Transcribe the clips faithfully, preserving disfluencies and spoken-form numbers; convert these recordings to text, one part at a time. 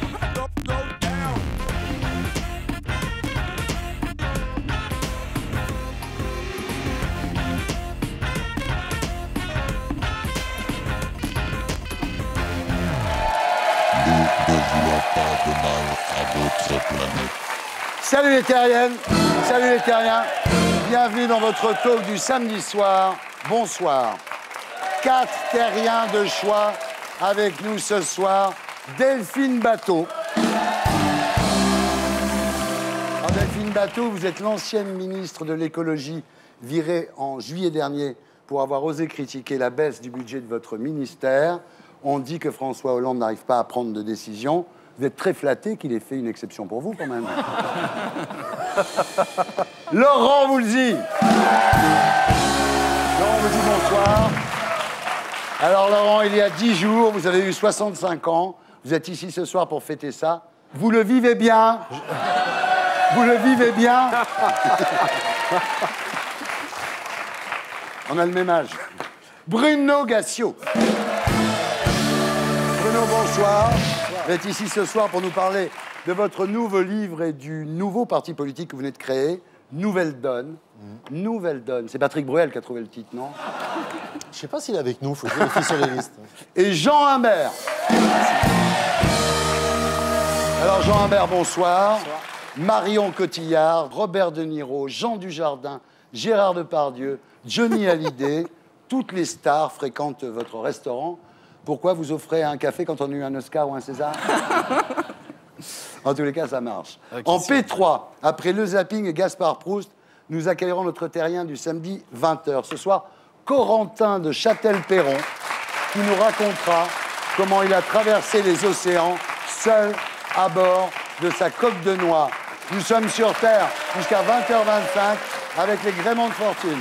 Salut les terriennes, salut les terriens, bienvenue dans votre talk du samedi soir. Bonsoir. Quatre terriens de choix avec nous ce soir. Delphine Batho. Alors Delphine Batho, vous êtes l'ancienne ministre de l'écologie virée en juillet dernier pour avoir osé critiquer la baisse du budget de votre ministère. On dit que François Hollande n'arrive pas à prendre de décision. Vous êtes très flatté qu'il ait fait une exception pour vous, quand même. Laurent Voulzy. Laurent Voulzy, bonsoir. Alors, Laurent, il y a dix jours, vous avez eu soixante-cinq ans. Vous êtes ici ce soir pour fêter ça. Vous le vivez bien. Vous le vivez bien. On a le même âge. Bruno Gassio. Bruno, bonsoir. Vous êtes ici ce soir pour nous parler de votre nouveau livre et du nouveau parti politique que vous venez de créer, Nouvelle Donne. Mmh. Nouvelle Donne. C'est Patrick Bruel qui a trouvé le titre, non? Je sais pas s'il est avec nous, il faut vérifier sur les listes. Et Jean Humbert. Alors Jean Humbert, bonsoir. Bonsoir. Marion Cotillard, Robert De Niro, Jean Dujardin, Gérard Depardieu, Johnny Hallyday, toutes les stars fréquentent votre restaurant. Pourquoi vous offrez un café quand on a eu un Oscar ou un César? En tous les cas, ça marche. En P trois, après le zapping et Gaspard Proust, nous accueillerons notre terrien du samedi vingt heures. Ce soir, Corentin de Châtel-Perron, qui nous racontera comment il a traversé les océans seul à bord de sa coque de noix. Nous sommes sur Terre jusqu'à vingt heures vingt-cinq avec les gréements de fortune.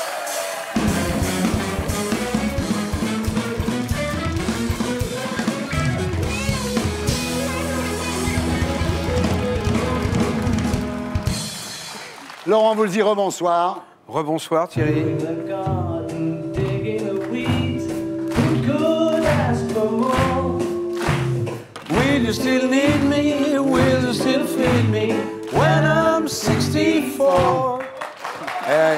Laurent Voulzy, rebonsoir. Rebonsoir Thierry. Will you still need me? Will you still feel me when I'm sixty-four? Eh,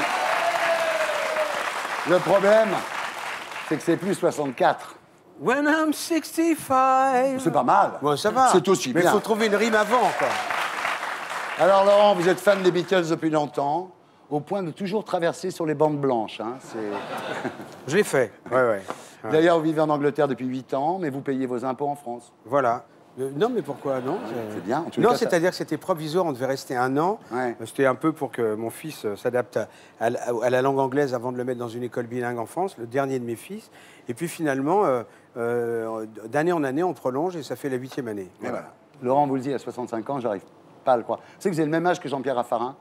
le problème, c'est que c'est plus soixante-quatre. When I'm sixty-five. C'est pas mal. Bon, ça va. C'est aussi Mais bien. il faut trouver une rime avant, quoi. Alors, Laurent, vous êtes fan des Beatles depuis longtemps, au point de toujours traverser sur les bandes blanches. Hein, je l'ai fait, ouais, ouais. ouais. D'ailleurs, vous vivez en Angleterre depuis huit ans, mais vous payez vos impôts en France. Voilà. Euh, non, mais pourquoi non? C'est bien. En tout non, cas, c'est-à-dire ça... que c'était provisoire, on devait rester un an. Ouais. C'était un peu pour que mon fils s'adapte à, à, à la langue anglaise avant de le mettre dans une école bilingue en France, le dernier de mes fils. Et puis finalement, euh, euh, d'année en année, on prolonge et ça fait la huitième année. Voilà. Voilà. Laurent Voulzy a soixante-cinq ans, j'arrive pas à le croire. Vous savez que vous avez le même âge que Jean-Pierre Raffarin.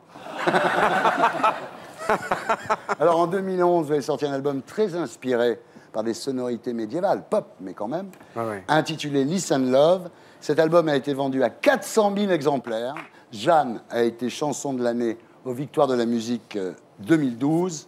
Alors en deux mille onze, vous avez sorti un album très inspiré par des sonorités médiévales, pop, mais quand même, ah ouais. intitulé Listen Love. Cet album a été vendu à quatre cent mille exemplaires. Jeanne a été chanson de l'année aux Victoires de la musique deux mille douze.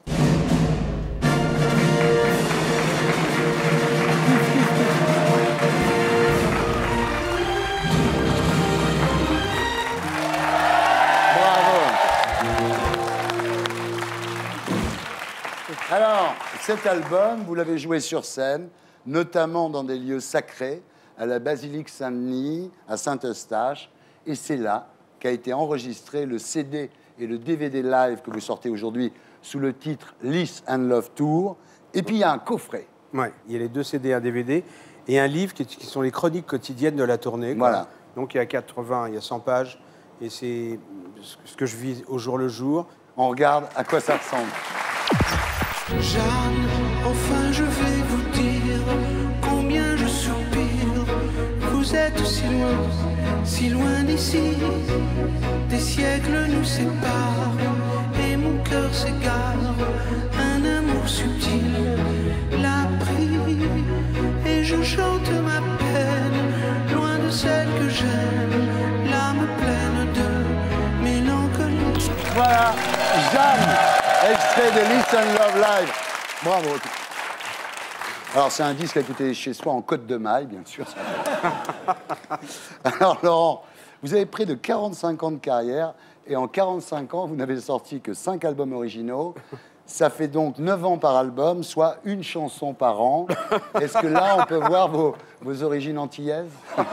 Alors, cet album, vous l'avez joué sur scène, notamment dans des lieux sacrés, à la basilique Saint-Denis, à Saint-Eustache, et c'est là qu'a été enregistré le C D et le D V D live que vous sortez aujourd'hui sous le titre Listen and Love Tour. Et puis il y a un coffret. Oui, il y a les deux C D, un D V D, et un livre qui, qui sont les chroniques quotidiennes de la tournée. Quoi. Voilà. Donc il y a quatre-vingts, il y a cent pages, et c'est ce que je vis au jour le jour. On regarde à quoi ça ressemble. Jeanne, enfin je vais vous dire combien je soupire. Vous êtes si loin, si loin d'ici. Des siècles nous séparent et mon cœur s'égare. Un amour subtil l'a pris et je chante ma peine, loin de celle que j'aime, l'âme pleine de mélancolie. Voilà, Jeanne, extrait de Listen Love Live. Bravo. Alors, c'est un disque à écouter chez soi en Côte de Maille, bien sûr. Alors, Laurent, vous avez près de quarante-cinq ans de carrière et en quarante-cinq ans, vous n'avez sorti que cinq albums originaux. Ça fait donc neuf ans par album, soit une chanson par an. Est-ce que là, on peut voir vos, vos origines antillaises?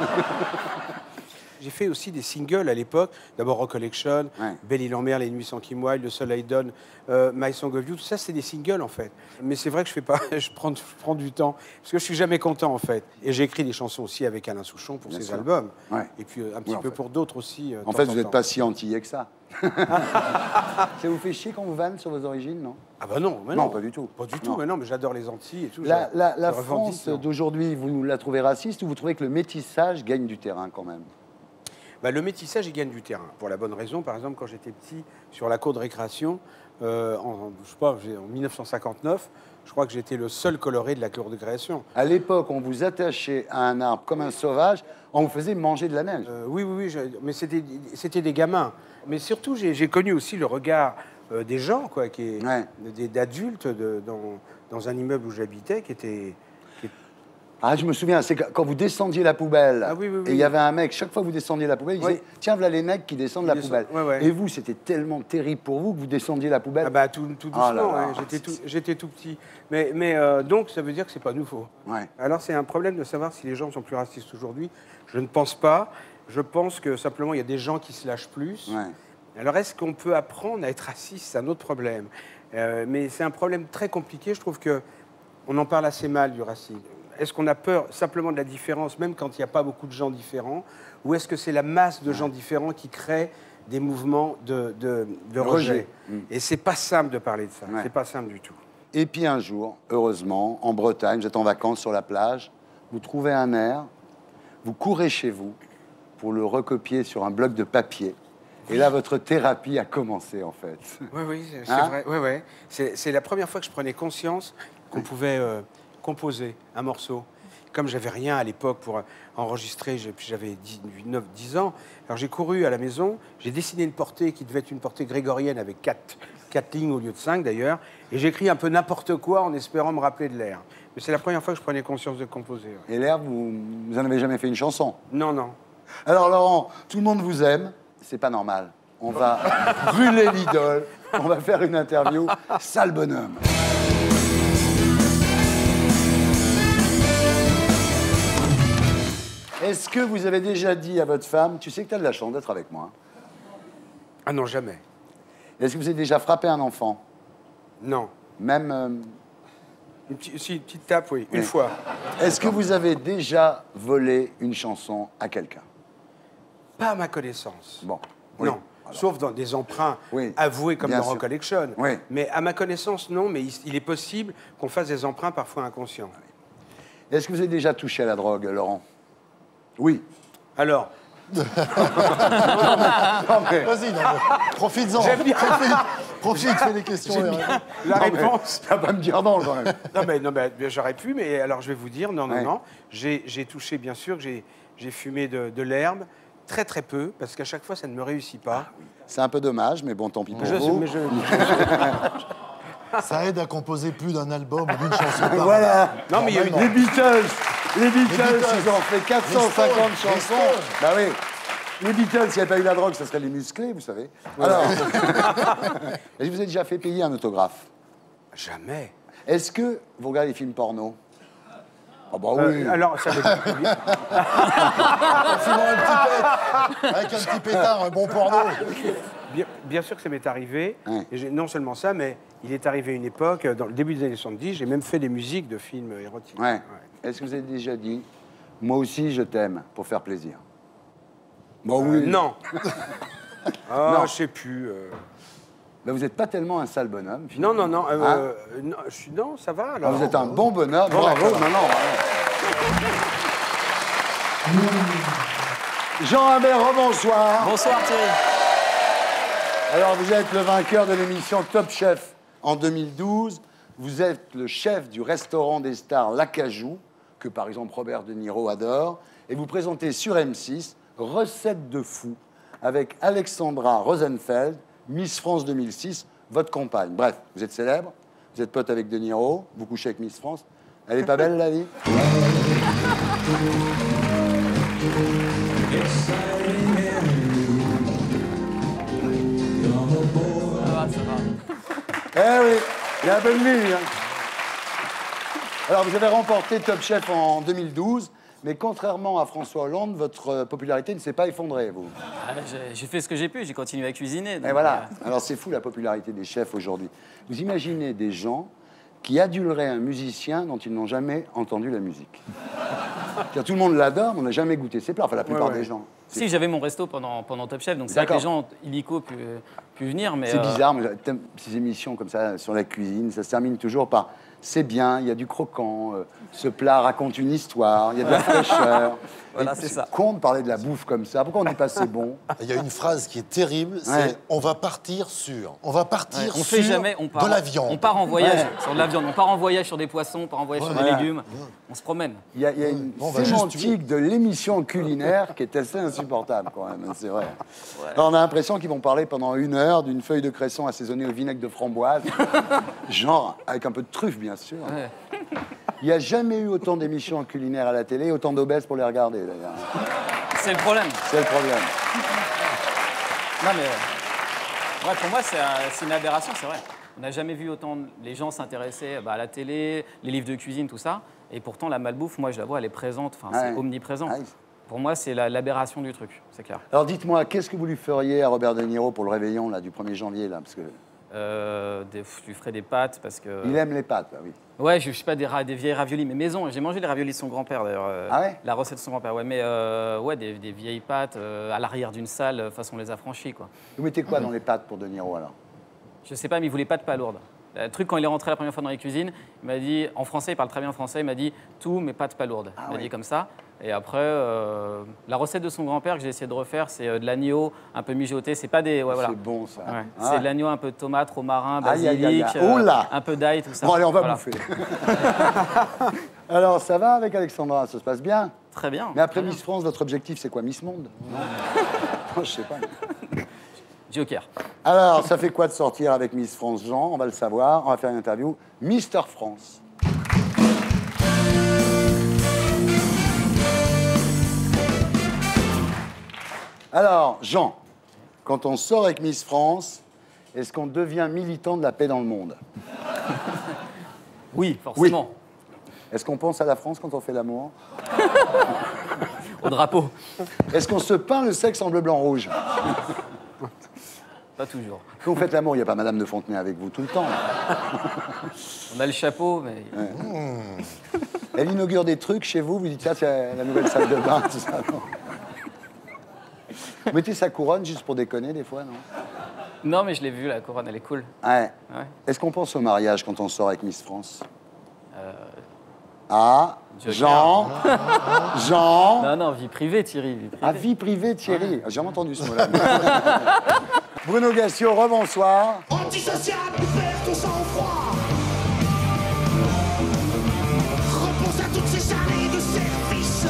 J'ai fait aussi des singles à l'époque. D'abord Recollection, ouais. Belle-Île-en-Mer, Les Nuits sans Kim Wilde, Le Soleil donne, euh, My Song of You. Tout ça, c'est des singles en fait. Mais c'est vrai que je fais pas, je prends, je prends du temps parce que je suis jamais content en fait. Et j'ai écrit des chansons aussi avec Alain Souchon pour Bien ses sûr. albums. Ouais. Et puis euh, un petit Oui, en peu fait. pour d'autres aussi. Euh, En fait, vous n'êtes pas si antillais que ça. Ça vous fait chier quand vous vanne sur vos origines, non? Ah bah non, mais Non, non, pas du tout. Pas du tout, Non. mais non, mais j'adore les Antilles et tout. La, je- la, la je revendique, France non. d'aujourd'hui, vous la trouvez raciste ou vous trouvez que le métissage gagne du terrain quand même? Bah, le métissage, il gagne du terrain. Pour la bonne raison, par exemple, quand j'étais petit, sur la cour de récréation, euh, en, je sais pas, en mille neuf cent cinquante-neuf, je crois que j'étais le seul coloré de la cour de récréation. À l'époque, on vous attachait à un arbre comme un sauvage, on vous faisait manger de la neige. Euh, oui, oui, oui, je- mais c'était c'était des gamins. Mais surtout, j'ai j'ai connu aussi le regard euh, des gens, quoi, qui est Ouais. des- d'adultes de- dans, dans un immeuble où j'habitais, qui était... qui- Ah, je me souviens, c'est que quand vous descendiez la poubelle, Ah oui, oui, oui. et il y avait un mec, chaque fois que vous descendiez la poubelle, il Oui. disait « Tiens, voilà les mecs qui descendent Ils la descendent, poubelle. ouais, ouais. Et vous, c'était tellement terrible pour vous que vous descendiez la poubelle. Ah bah tout, tout doucement, Ah là là. hein, j'étais tout, j'étais tout petit. Mais, mais euh, donc, ça veut dire que c'est pas nouveau. Ouais. Alors, c'est un problème de savoir si les gens sont plus racistes aujourd'hui. Je ne pense pas. Je pense que simplement, il y a des gens qui se lâchent plus. Ouais. Alors, est-ce qu'on peut apprendre à être raciste? C'est un autre problème. Euh, mais c'est un problème très compliqué. Je trouve qu'on en parle assez mal du racisme. Est-ce qu'on a peur simplement de la différence, même quand il n'y a pas beaucoup de gens différents? Ou est-ce que c'est la masse de gens différents qui crée des mouvements de, de, de rejet, Rejet. Mm. Et c'est pas simple de parler de ça. Ouais. C'est pas simple du tout. Et puis un jour, heureusement, en Bretagne, vous êtes en vacances sur la plage, vous trouvez un air, vous courez chez vous pour le recopier sur un bloc de papier. Et là, votre thérapie a commencé, en fait. Oui, oui, c'est c'est Hein? vrai. Ouais, ouais. C'est c'est la première fois que je prenais conscience qu'on pouvait euh, composer un morceau. Comme j'avais rien à l'époque pour euh, enregistrer, j'ai- puis j'avais neuf dix ans, alors j'ai couru à la maison, j'ai dessiné une portée qui devait être une portée grégorienne avec quatre, quatre lignes au lieu de cinq d'ailleurs, et j'ai écrit un peu n'importe quoi en espérant me rappeler de l'air. Mais c'est la première fois que je prenais conscience de composer. ouais. Et l'air, vous, vous en avez jamais fait une chanson. Non, non. Alors, Laurent, tout le monde vous aime. C'est pas normal. On va brûler l'idole. On va faire une interview. Sale bonhomme. Est-ce que vous avez déjà dit à votre femme, tu sais que tu as de la chance d'être avec moi? Ah non, jamais. Est-ce que vous avez déjà frappé un enfant? Non. Même. euh, Une petite, si, une petite tape, oui, une Oui. fois. Est-ce que vous avez déjà volé une chanson à quelqu'un? Pas à ma connaissance. Bon. Oui. Non, sauf dans des emprunts Oui, avoués comme bien dans sûr. Recollection. Oui. Mais à ma connaissance, non, mais il, il est possible qu'on fasse des emprunts parfois inconscients. Est-ce que vous avez déjà touché à la drogue, Laurent? Oui. Alors, Non, mais- Vas-y, non, mais profites-en. J'aime bien. Profite, profite, fais les questions. j'aime et bien réponds. la Non, mais réponse. Tu vas pas me dire non, quand même. Non, mais, non, mais j'aurais pu, mais alors je vais vous dire, non, non, Ouais. non. J'ai j'ai touché, bien sûr, que j'ai j'ai fumé de, de l'herbe, très très peu, parce qu'à chaque fois, ça ne me réussit pas. C'est un peu dommage, mais bon, tant pis pour Je- vous. mais je- Ça aide à composer plus d'un album ou d'une chanson par an. Voilà. Non, mais il y a eu Les Beatles, les Beatles, Beatles. ils ont fait quatre cent cinquante Les Stones, les chansons. Stones. Bah oui. Les Beatles, s'il n'y avait pas eu la drogue, ça serait les musclés, vous savez. Alors, est-ce que vous avez déjà fait payer un autographe? Jamais. Est-ce que vous regardez les films porno? Ah bah Euh, oui. alors, ça dépend. En fumant un petit pet, avec un petit pétard, un bon porno. Bien, bien sûr que ça m'est arrivé. Ouais. Et j'ai- non seulement ça, mais il est arrivé une époque, dans le début des années soixante-dix, j'ai même fait des musiques de films érotiques. Ouais. Est-ce que vous avez déjà dit, moi aussi je t'aime, pour faire plaisir? Bah oui. Euh, non. Ah, Non. je sais plus. euh. Mais vous n'êtes pas tellement un sale bonhomme. Non, finalement. non, non. euh, Hein? euh, non, je suis- non, ça va Ah, alors. vous êtes un bon bonhomme. Bon, Bravo. d'accord. Non, non, ouais. Jean Habert, rebonsoir. Bonsoir Thierry. Alors, vous êtes le vainqueur de l'émission Top Chef en deux mille douze. Vous êtes le chef du restaurant des stars L'Acajou, que par exemple Robert De Niro adore. Et vous présentez sur M six Recettes de fou avec Alexandra Rosenfeld, Miss France deux mille six, votre compagne. Bref, vous êtes célèbre, vous êtes pote avec De Niro, vous couchez avec Miss France. Elle est pas belle, la vie? Et va, ça va. Eh oui, il y a un peu de vie. Hein. Alors, vous avez remporté Top Chef en deux mille douze, mais contrairement à François Hollande, votre popularité ne s'est pas effondrée, vous. Ah, j'ai- J'ai fait ce que j'ai pu, j'ai continué à cuisiner. donc, Et voilà. euh, Alors, c'est fou la popularité des chefs aujourd'hui. Vous imaginez des gens qui aduleraient un musicien dont ils n'ont jamais entendu la musique. Car tout le monde l'adore, mais on n'a jamais goûté ses plats, enfin la plupart Ouais, ouais. des gens. Si, j'avais mon resto pendant, pendant Top Chef, donc c'est vrai que D'accord. les gens illico pu, pu venir, mais... C'est euh, bizarre, mais t'aimes ces émissions comme ça sur la cuisine, ça se termine toujours par c'est bien, il y a du croquant, euh, ce plat raconte une histoire, il y a de la fraîcheur. Voilà, Et c'est ça. con de parler de la bouffe comme ça. Pourquoi on dit pas c'est bon? Il y a une phrase qui est terrible, c'est Ouais. on va partir sur. On va partir On sur fait jamais, on part, de la viande. on part en voyage Ouais. sur de la viande, on part en voyage sur des poissons, on part en voyage sur des Voilà. légumes, on se promène. Il y a, il y a une On va juste sémantique de l'émission culinaire qui est assez insupportable quand même, c'est vrai. Alors, on a l'impression qu'ils vont parler pendant une heure d'une feuille de cresson assaisonnée au vinaigre de framboise, genre avec un peu de truffe bien sûr. Ouais. Il n'y a jamais eu autant d'émissions culinaires à la télé, autant d'obèses pour les regarder d'ailleurs. C'est le problème. C'est le problème. Non mais, euh, ouais, pour moi c'est un- c'est une aberration, c'est vrai. On n'a jamais vu autant de- les gens s'intéresser bah, à la télé, les livres de cuisine, tout ça. Et pourtant la malbouffe, moi je la vois, elle est présente, enfin Ouais. c'est omniprésent. Ouais. Pour moi c'est la- l'aberration du truc, c'est clair. Alors dites-moi, qu'est-ce que vous lui feriez à Robert De Niro pour le réveillon là, du premier janvier là, parce que Euh, des, je lui ferai des pâtes parce que... il aime les pâtes, bah oui. Ouais, je, je sais pas, des, ra- des vieilles raviolis, mais maison. J'ai mangé les raviolis de son grand-père d'ailleurs. euh, Ah ouais La recette de son grand-père, ouais. Mais euh, ouais, des, des vieilles pâtes euh, à l'arrière d'une salle, euh, façon les affranchis, quoi. Vous mettez quoi dans les pâtes pour De Niro alors? Je sais pas, mais il voulait pâtes pas lourdes. Le truc, quand il est rentré la première fois dans les cuisines, il m'a dit, en français, il parle très bien français, il m'a dit tout, mais pâtes pas lourdes. il m'a ouais. dit comme ça. Et après, euh, la recette de son grand-père que j'ai essayé de refaire, c'est euh, de l'agneau un peu mijoté. C'est pas des. Ouais, voilà. C'est bon ça. Ouais. Ah. C'est de l'agneau, un peu de tomate, romarin, Aïe, aïe, aïe, basilic, aïe. Oh là un peu d'ail, tout ça. Bon allez, on va Voilà. bouffer. Alors ça va avec Alexandra, ça se passe bien? Très bien. Mais après très bien. Miss France, votre objectif c'est quoi? Miss Monde? Non, je sais pas. Joker. Alors, ça fait quoi de sortir avec Miss France Jean? On va le savoir. On va faire une interview. Mister France. Alors, Jean, quand on sort avec Miss France, est-ce qu'on devient militant de la paix dans le monde? Oui, forcément. Est-ce qu'on pense à la France quand on fait l'amour? Au drapeau. Est-ce qu'on se peint le sexe en bleu, blanc, rouge? Pas toujours. Quand vous faites l'amour, il n'y a pas Madame de Fontenay avec vous tout le temps. On a le chapeau, mais Elle inaugure des trucs chez vous, vous dites, tiens, c'est la nouvelle salle de bain, tout ça, non? Vous mettez sa couronne juste pour déconner, des fois, non? non, mais je l'ai vu, la couronne, elle est cool. Ouais. Ouais. Est-ce qu'on pense au mariage quand on sort avec Miss France? Ah, Joker. Jean, Jean, Non, non, vie privée, Thierry. Vie privée. à vie privée, Thierry. J'ai jamais entendu ce mot-là. Bruno Gassio, rebonsoir. Antisocial, perds ton sang-froid. Repose à toutes ces salées de service.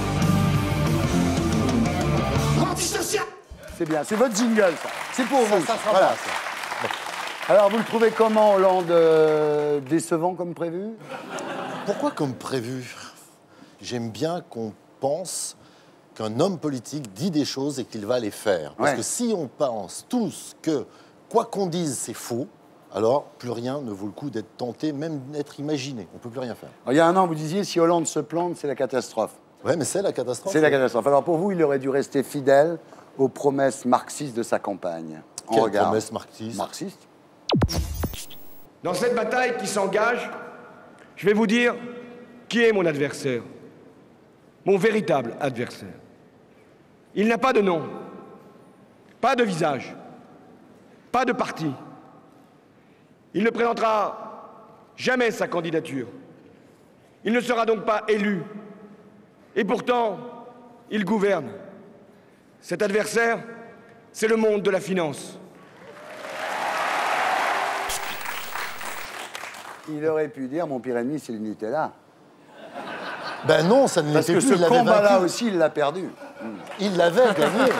Antisocial. C'est bien, c'est votre jingle, ça. C'est pour Ça, vous. ça sera Voilà. moi, ça. Alors, vous le trouvez comment, Hollande? euh, décevant comme prévu? Pourquoi comme prévu? J'aime bien qu'on pense qu'un homme politique dit des choses et qu'il va les faire. Parce Ouais. que si on pense tous que quoi qu'on dise, c'est faux, alors plus rien ne vaut le coup d'être tenté, même d'être imaginé. On ne peut plus rien faire. Il y a un an, vous disiez, si Hollande se plante, c'est la catastrophe. Ouais, mais c'est la catastrophe. C'est la catastrophe. Alors, pour vous, il aurait dû rester fidèle aux promesses marxistes de sa campagne. On Quelle regarde. promesse marxiste? Marxiste? Dans cette bataille qui s'engage, je vais vous dire qui est mon adversaire, mon véritable adversaire. Il n'a pas de nom, pas de visage, pas de parti. Il ne présentera jamais sa candidature. Il ne sera donc pas élu. Et pourtant, il gouverne. Cet adversaire, c'est le monde de la finance. Il aurait pu dire, mon pire ennemi, c'est le Nutella. Ben non, ça ne Parce l'était que plus. ce il l'avait combat-là vaincu. aussi, il l'a perdu. Il l'avait gagné.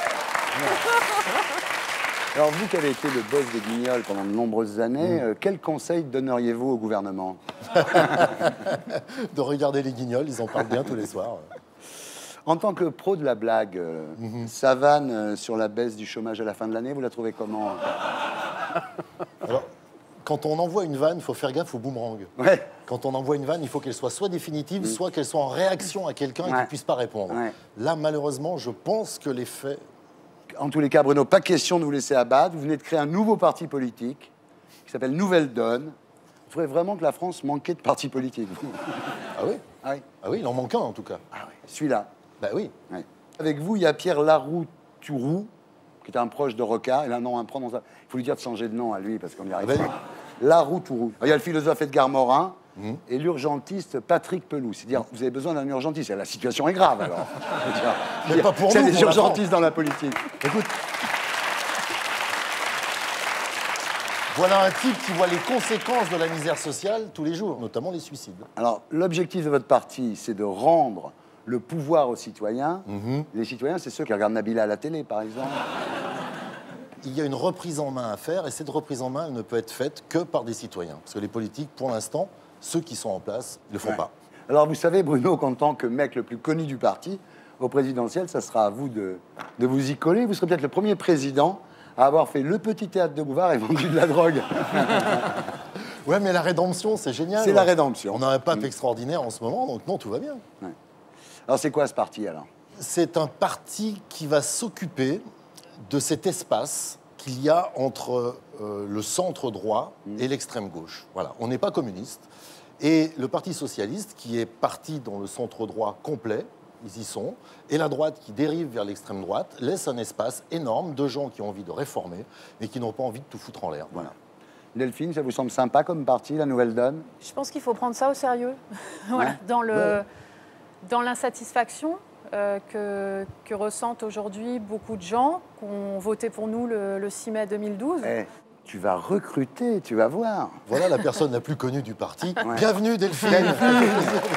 Alors, vous qui avez été le boss des Guignols pendant de nombreuses années, euh, quel conseil donneriez-vous au gouvernement? De regarder les Guignols, ils en parlent bien tous les soirs. En tant que pro de la blague, euh, mm-hmm. sa vanne euh, sur la baisse du chômage à la fin de l'année, vous la trouvez comment? Alors, quand on envoie une vanne, il faut faire gaffe au boomerang. Ouais. Quand on envoie une vanne, il faut qu'elle soit soit définitive, mm. soit qu'elle soit en réaction à quelqu'un ouais. et qu'il ne puisse pas répondre. Ouais. Là, malheureusement, je pense que les faits... En tous les cas, Bruno, pas question de vous laisser abattre. Vous venez de créer un nouveau parti politique qui s'appelle Nouvelle Donne. Vous trouvez vraiment que la France manquait de partis politiques? Ah oui? Ah oui. Ah oui, il en manque un, en tout cas. Ah oui, celui-là. Ben oui. Ouais. Avec vous, il y a Pierre Laroutourou, qui est un proche de Rocard. Il a un nom imprononçable. Il faut lui dire de changer de nom à lui, parce qu'on y arrive pas. Laroutourou. Il y a le philosophe Edgar Morin mmh. et l'urgentiste Patrick Pelou. C'est-à-dire, mmh. vous avez besoin d'un urgentiste. La situation est grave, alors. Mais pas pour nous. Il y a des urgentistes dans la politique. Écoute. Voilà un type qui voit les conséquences de la misère sociale tous les jours, notamment les suicides. Alors, l'objectif de votre parti, c'est de rendre le pouvoir aux citoyens. Mmh. Les citoyens, c'est ceux qui regardent Nabila à la télé, par exemple. Il y a une reprise en main à faire, et cette reprise en main, elle ne peut être faite que par des citoyens. Parce que les politiques, pour l'instant, ceux qui sont en place, ne le font ouais. pas. Alors, vous savez, Bruno, qu'en tant que mec le plus connu du parti, au présidentiel, ça sera à vous de, de vous y coller. Vous serez peut-être le premier président à avoir fait le petit théâtre de Bouvard et vendu de la drogue. Ouais, mais la rédemption, c'est génial. C'est la rédemption. On a un pape mmh. extraordinaire en ce moment, donc non, tout va bien. Ouais. Alors, c'est quoi ce parti, alors? C'est un parti qui va s'occuper de cet espace qu'il y a entre euh, le centre droit mmh. et l'extrême gauche. Voilà, on n'est pas communiste. Et le Parti socialiste, qui est parti dans le centre droit complet, ils y sont, et la droite qui dérive vers l'extrême droite, laisse un espace énorme de gens qui ont envie de réformer, mais qui n'ont pas envie de tout foutre en l'air. Voilà. Delphine, ça vous semble sympa comme parti, la Nouvelle Donne? Je pense qu'il faut prendre ça au sérieux. Voilà, ouais. Dans le, ouais. dans l'insatisfaction euh, que, que ressentent aujourd'hui beaucoup de gens qui ont voté pour nous le, le six mai deux mille douze. Hey, tu vas recruter, tu vas voir. Voilà la personne la plus connue du parti. Ouais. Bienvenue Delphine. Delphine.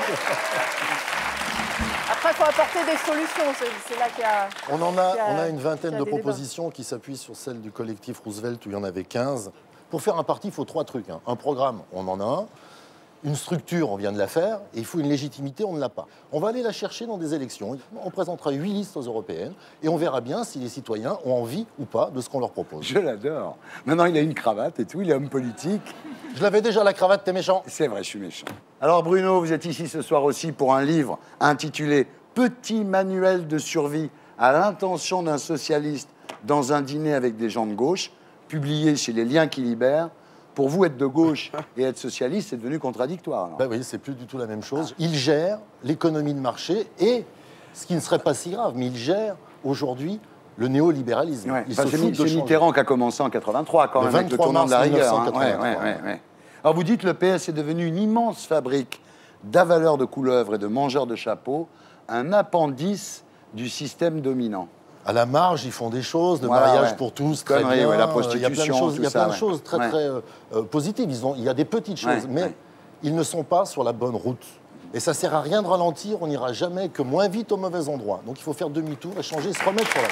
Après, il faut apporter des solutions. C'est là qu'il y a... On en a, a, on a une vingtaine de propositions débats. Qui s'appuient sur celle du collectif Roosevelt, où il y en avait quinze. Pour faire un parti, il faut trois trucs. Hein. Un programme, on en a un. Une structure, on vient de la faire. Et il faut une légitimité, on ne l'a pas. On va aller la chercher dans des élections. On présentera huit listes aux européennes. Et on verra bien si les citoyens ont envie ou pas de ce qu'on leur propose. Je l'adore. Maintenant, il a une cravate et tout. Il est homme politique. Je l'avais déjà, la cravate, t'es méchant. C'est vrai, je suis méchant. Alors, Bruno, vous êtes ici ce soir aussi pour un livre intitulé « Petit manuel de survie à l'intention d'un socialiste dans un dîner avec des gens de gauche », publié chez Les Liens qui libèrent. Pour vous, être de gauche et être socialiste, c'est devenu contradictoire. Ben oui, c'est plus du tout la même chose. Il gère l'économie de marché et, ce qui ne serait pas si grave, mais il gère aujourd'hui le néolibéralisme. Ouais. Enfin, c'est Mitterrand qui a commencé en quatre-vingt-trois, quand même, avec le tournant de la rigueur. Hein. Ouais, ouais, ouais, ouais. Alors, vous dites que le P S est devenu une immense fabrique d'avaleurs de couleuvres et de mangeurs de chapeaux, un appendice du système dominant. À la marge, ils font des choses, de voilà, mariage ouais. pour tous, très Connerie, bien. Ouais, la prostitution, il y a plein de choses, il y a plein ça, de choses ouais. très, très euh, euh, positives. Ils ont, il y a des petites choses, ouais, mais ouais. ils ne sont pas sur la bonne route. Et ça ne sert à rien de ralentir, on n'ira jamais que moins vite au mauvais endroit. Donc il faut faire demi-tour et changer, se remettre sur la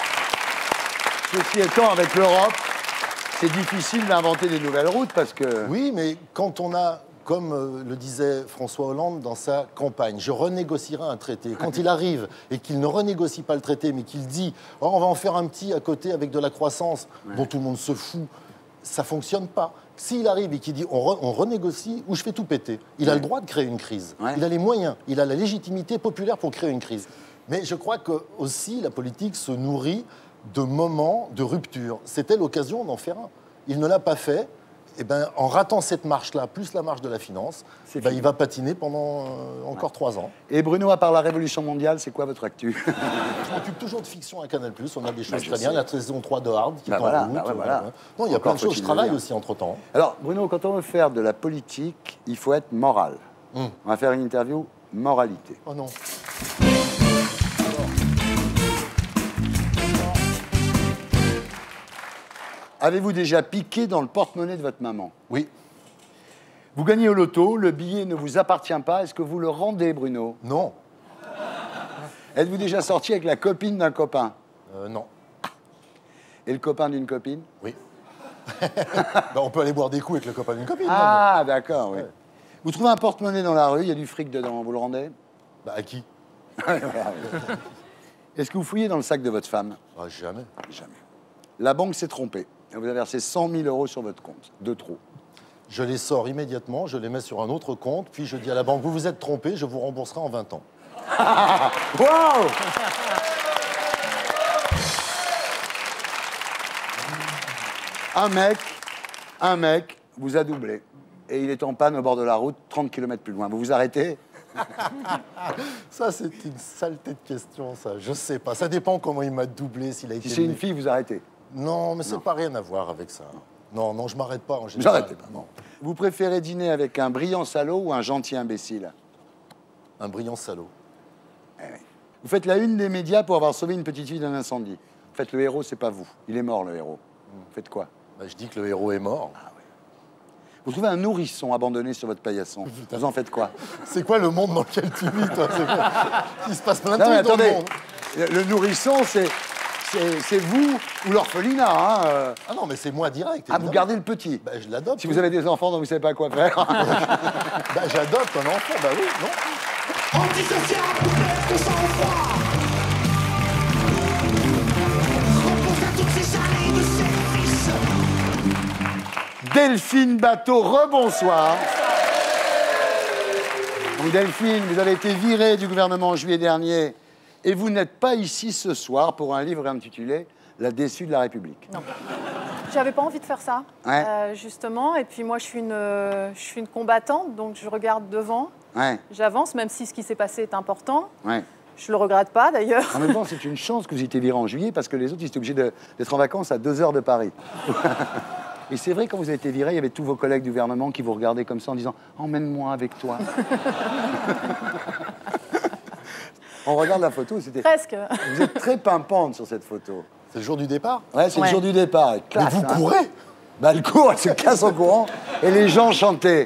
route. Ceci étant, avec l'Europe, c'est difficile d'inventer des nouvelles routes parce que... Oui, mais quand on a... Comme euh, le disait François Hollande dans sa campagne, je renégocierai un traité. Quand il arrive et qu'il ne renégocie pas le traité, mais qu'il dit oh, on va en faire un petit à côté avec de la croissance ouais. dont tout le monde se fout, ça ne fonctionne pas. S'il arrive et qu'il dit on, re, on renégocie ou je fais tout péter, il ouais. a le droit de créer une crise. Ouais. Il a les moyens, il a la légitimité populaire pour créer une crise. Mais je crois que aussi la politique se nourrit de moments de rupture. C'était l'occasion d'en faire un. Il ne l'a pas fait. Eh ben, en ratant cette marche-là, plus la marche de la finance, ben, il va patiner pendant euh, encore ouais. trois ans. Et Bruno, à part la Révolution mondiale, c'est quoi votre actu? Je m'occupe toujours de fiction à Canal plus, on a des choses bah, très bien. La saison trois de Hard qui bah, est voilà, en route. Bah, ouais, voilà. euh, non, il y a plein de choses, je travaille aussi entre-temps. Alors, Bruno, quand on veut faire de la politique, il faut être moral. Hum. On va faire une interview moralité. Oh non. Avez-vous déjà piqué dans le porte-monnaie de votre maman? Oui. Vous gagnez au loto, le billet ne vous appartient pas. Est-ce que vous le rendez, Bruno? Non. Êtes-vous déjà sorti avec la copine d'un copain? euh, Non. Et le copain d'une copine? Oui. Ben, on peut aller boire des coups avec le copain d'une copine. Ah, d'accord, oui. Ouais. Vous trouvez un porte-monnaie dans la rue, il y a du fric dedans, vous le rendez? Bah, à qui? Est-ce que vous fouillez dans le sac de votre femme? Ah, jamais. Jamais. La banque s'est trompée. Elle vous a versé cent mille euros sur votre compte. De trop. Je les sors immédiatement, je les mets sur un autre compte, puis je dis à la banque, vous vous êtes trompé, je vous rembourserai en vingt ans. Waouh! Un mec, un mec vous a doublé. Et il est en panne au bord de la route, trente kilomètres plus loin. Vous vous arrêtez? Ça, c'est une saleté de question, ça. Je sais pas. Ça dépend comment il m'a doublé, s'il a été... Si c'est une fille, vous arrêtez? Non, mais c'est pas rien à voir avec ça. Non, non, je m'arrête pas en général. J'arrête pas, non. Vous préférez dîner avec un brillant salaud ou un gentil imbécile? Un brillant salaud. Eh oui. Vous faites la une des médias pour avoir sauvé une petite fille d'un incendie. En fait, le héros, c'est pas vous. Il est mort, le héros. Vous faites quoi? Bah, je dis que le héros est mort. Ah, oui. Vous trouvez un nourrisson abandonné sur votre paillasson. Vous en faites quoi? C'est quoi le monde dans lequel tu vis, toi? Il se passe plein de non, trucs attendez, dans le monde. Le, le nourrisson, c'est... C'est vous ou l'orphelinat. Hein, euh... Ah non, mais c'est moi direct. Ah, vous gardez le petit? Bah, je l'adopte. Si oui. vous avez des enfants dont vous ne savez pas quoi faire. Bah, j'adopte un enfant, bah oui, non. Antisocial, poubelle de sang-froid. Repose à toutes ces années de service. Delphine Bateau, rebonsoir. Donc, Delphine, vous avez été virée du gouvernement en juillet dernier. Et vous n'êtes pas ici ce soir pour un livre intitulé « La déçue de la République ». Non. J'avais pas envie de faire ça, ouais. euh, justement. Et puis moi, je suis, une, euh, je suis une combattante, donc je regarde devant. Ouais. J'avance, même si ce qui s'est passé est important. Ouais. Je le regrette pas, d'ailleurs. En même temps, c'est une chance que vous étiez viré en juillet, parce que les autres, ils étaient obligés d'être en vacances à deux heures de Paris. Et c'est vrai, quand vous avez été viré, il y avait tous vos collègues du gouvernement qui vous regardaient comme ça en disant « Emmène-moi avec toi ». On regarde la photo, c'était... Presque. Vous êtes très pimpante sur cette photo. C'est le jour du départ? Ouais, c'est ouais. le jour du départ. Classe, Mais vous hein. courez? Bah, elle court, elle se casse en courant, et les gens chantaient.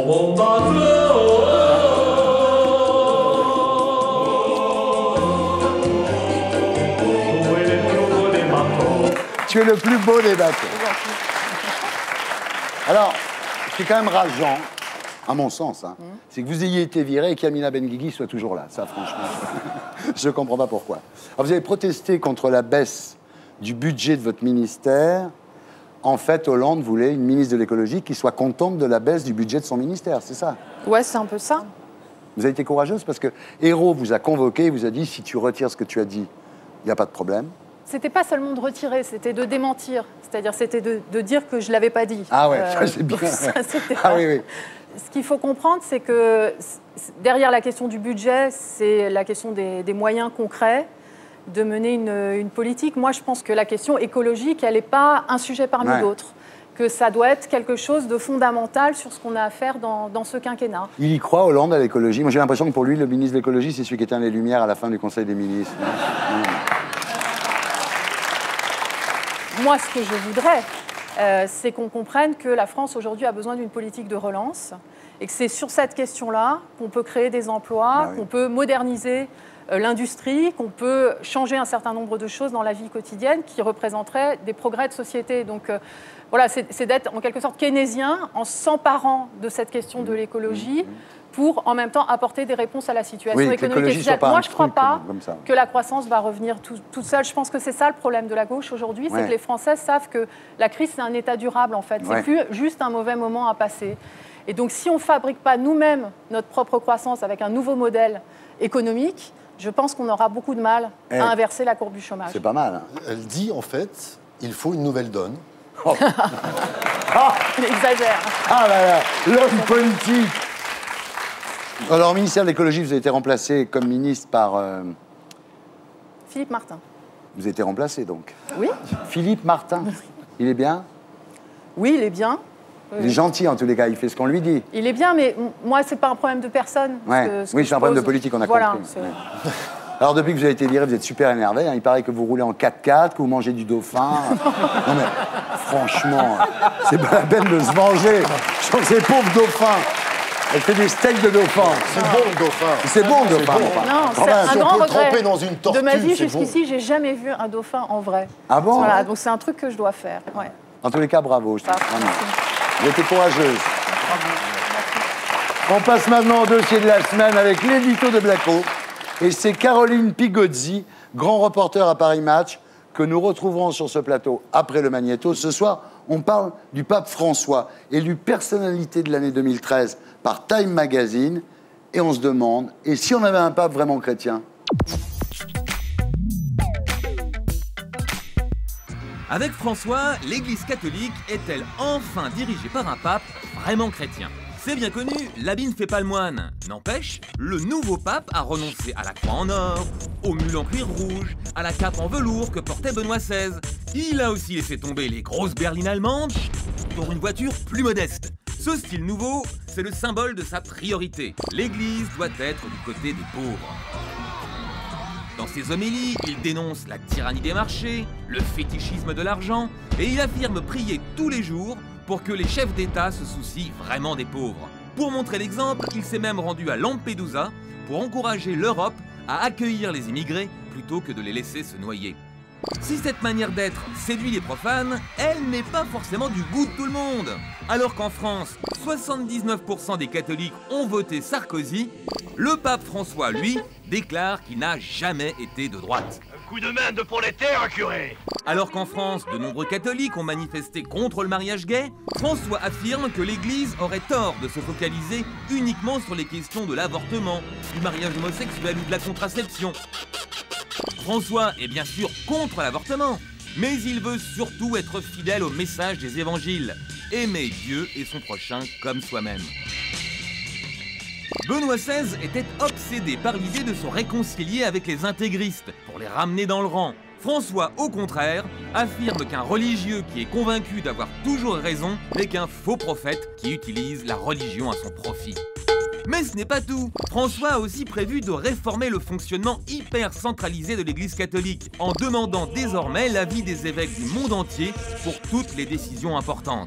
Tu es le plus beau des bateaux. Alors, ce qui est quand même rageant, à mon sens, hein, mmh. c'est que vous ayez été viré et qu'Amina Benguigui soit toujours là. Ça, franchement, je ne comprends pas pourquoi. Alors, vous avez protesté contre la baisse du budget de votre ministère. En fait, Hollande voulait une ministre de l'écologie qui soit contente de la baisse du budget de son ministère, c'est ça? Ouais, c'est un peu ça. Vous avez été courageuse parce que Hérault vous a convoqué, vous a dit, si tu retires ce que tu as dit, il n'y a pas de problème. C'était pas seulement de retirer, c'était de démentir. C'est-à-dire, c'était de, de dire que je l'avais pas dit. Ah ouais, euh, ça c'est bien. Ça, ah oui, oui. Ce qu'il faut comprendre, c'est que derrière la question du budget, c'est la question des, des moyens concrets de mener une, une politique. Moi, je pense que la question écologique, elle n'est pas un sujet parmi ouais. d'autres. Que ça doit être quelque chose de fondamental sur ce qu'on a à faire dans, dans ce quinquennat. Il y croit, Hollande, à l'écologie. Moi, j'ai l'impression que pour lui, le ministre de l'écologie, c'est celui qui éteint les lumières à la fin du Conseil des ministres. Moi, ce que je voudrais, euh, c'est qu'on comprenne que la France, aujourd'hui, a besoin d'une politique de relance et que c'est sur cette question-là qu'on peut créer des emplois, ah oui. qu'on peut moderniser euh, l'industrie, qu'on peut changer un certain nombre de choses dans la vie quotidienne qui représenteraient des progrès de société. Donc, euh, voilà, c'est d'être en quelque sorte keynésien en s'emparant de cette question de l'écologie pour en même temps apporter des réponses à la situation oui, économique et sociale. Moi, je ne crois pas que la croissance va revenir tout, toute seule. Je pense que c'est ça le problème de la gauche aujourd'hui, ouais. c'est que les Français savent que la crise, c'est un état durable en fait. C'est ouais. plus juste un mauvais moment à passer. Et donc, si on ne fabrique pas nous-mêmes notre propre croissance avec un nouveau modèle économique, je pense qu'on aura beaucoup de mal eh, à inverser la courbe du chômage. C'est pas mal. Hein. Elle dit en fait, il faut une nouvelle donne. Oh. ah. Il exagère. Ah là là, l'homme politique. Alors, au ministère de l'écologie, vous avez été remplacé comme ministre par... Euh... Philippe Martin. Vous avez été remplacé, donc? Oui. Philippe Martin, il est bien? Oui, il est bien. Il est gentil, en tous les cas, il fait ce qu'on lui dit. Il est bien, mais moi, c'est pas un problème de personne. Ouais. Que, ce oui, que c'est un problème de politique, on a voilà, compris. Ouais. Alors, depuis que vous avez été viré, vous êtes super énervé. Hein. Il paraît que vous roulez en quatre-quatre, que vous mangez du dauphin. Non, mais franchement, c'est pas la peine de se venger sur ces pauvres dauphins. Elle fait des steaks de dauphin. C'est bon le dauphin. C'est bon le dauphin. Bon. Non, c'est un si grand on peut regret. tremper dans une tortue, de ma vie jusqu'ici, bon. j'ai jamais vu un dauphin en vrai. Ah bon? Voilà, donc c'est un truc que je dois faire. Ouais. En tous les cas, bravo. Je trouve. Vous êtes courageuse. On passe maintenant au dossier de la semaine avec l'édito de Blacko. Et c'est Caroline Pigozzi, grand reporter à Paris Match, que nous retrouverons sur ce plateau après le Magnéto. Ce soir, on parle du pape François, élu personnalité de l'année deux mille treize par Time Magazine. Et on se demande, et si on avait un pape vraiment chrétien ? Avec François, l'Église catholique est-elle enfin dirigée par un pape vraiment chrétien ? C'est bien connu, l'habit ne fait pas le moine. N'empêche, le nouveau pape a renoncé à la croix en or, au mule en cuir rouge, à la cape en velours que portait Benoît seize. Il a aussi laissé tomber les grosses berlines allemandes pour une voiture plus modeste. Ce style nouveau, c'est le symbole de sa priorité. L'Église doit être du côté des pauvres. Dans ses homélies, il dénonce la tyrannie des marchés, le fétichisme de l'argent, et il affirme prier tous les jours pour que les chefs d'État se soucient vraiment des pauvres. Pour montrer l'exemple, il s'est même rendu à Lampedusa pour encourager l'Europe à accueillir les immigrés plutôt que de les laisser se noyer. Si cette manière d'être séduit les profanes, elle n'est pas forcément du goût de tout le monde. Alors qu'en France, soixante-dix-neuf pour cent des catholiques ont voté Sarkozy, le pape François, lui, déclare qu'il n'a jamais été de droite. Un coup de main de prolétaire, curé. Alors qu'en France, de nombreux catholiques ont manifesté contre le mariage gay, François affirme que l'Église aurait tort de se focaliser uniquement sur les questions de l'avortement, du mariage homosexuel ou de la contraception. François est bien sûr contre l'avortement, mais il veut surtout être fidèle au message des évangiles, aimer Dieu et son prochain comme soi-même. Benoît seize était obsédé par l'idée de se réconcilier avec les intégristes pour les ramener dans le rang. François, au contraire, affirme qu'un religieux qui est convaincu d'avoir toujours raison n'est qu'un faux prophète qui utilise la religion à son profit. Mais ce n'est pas tout. François a aussi prévu de réformer le fonctionnement hyper centralisé de l'Église catholique en demandant désormais l'avis des évêques du monde entier pour toutes les décisions importantes.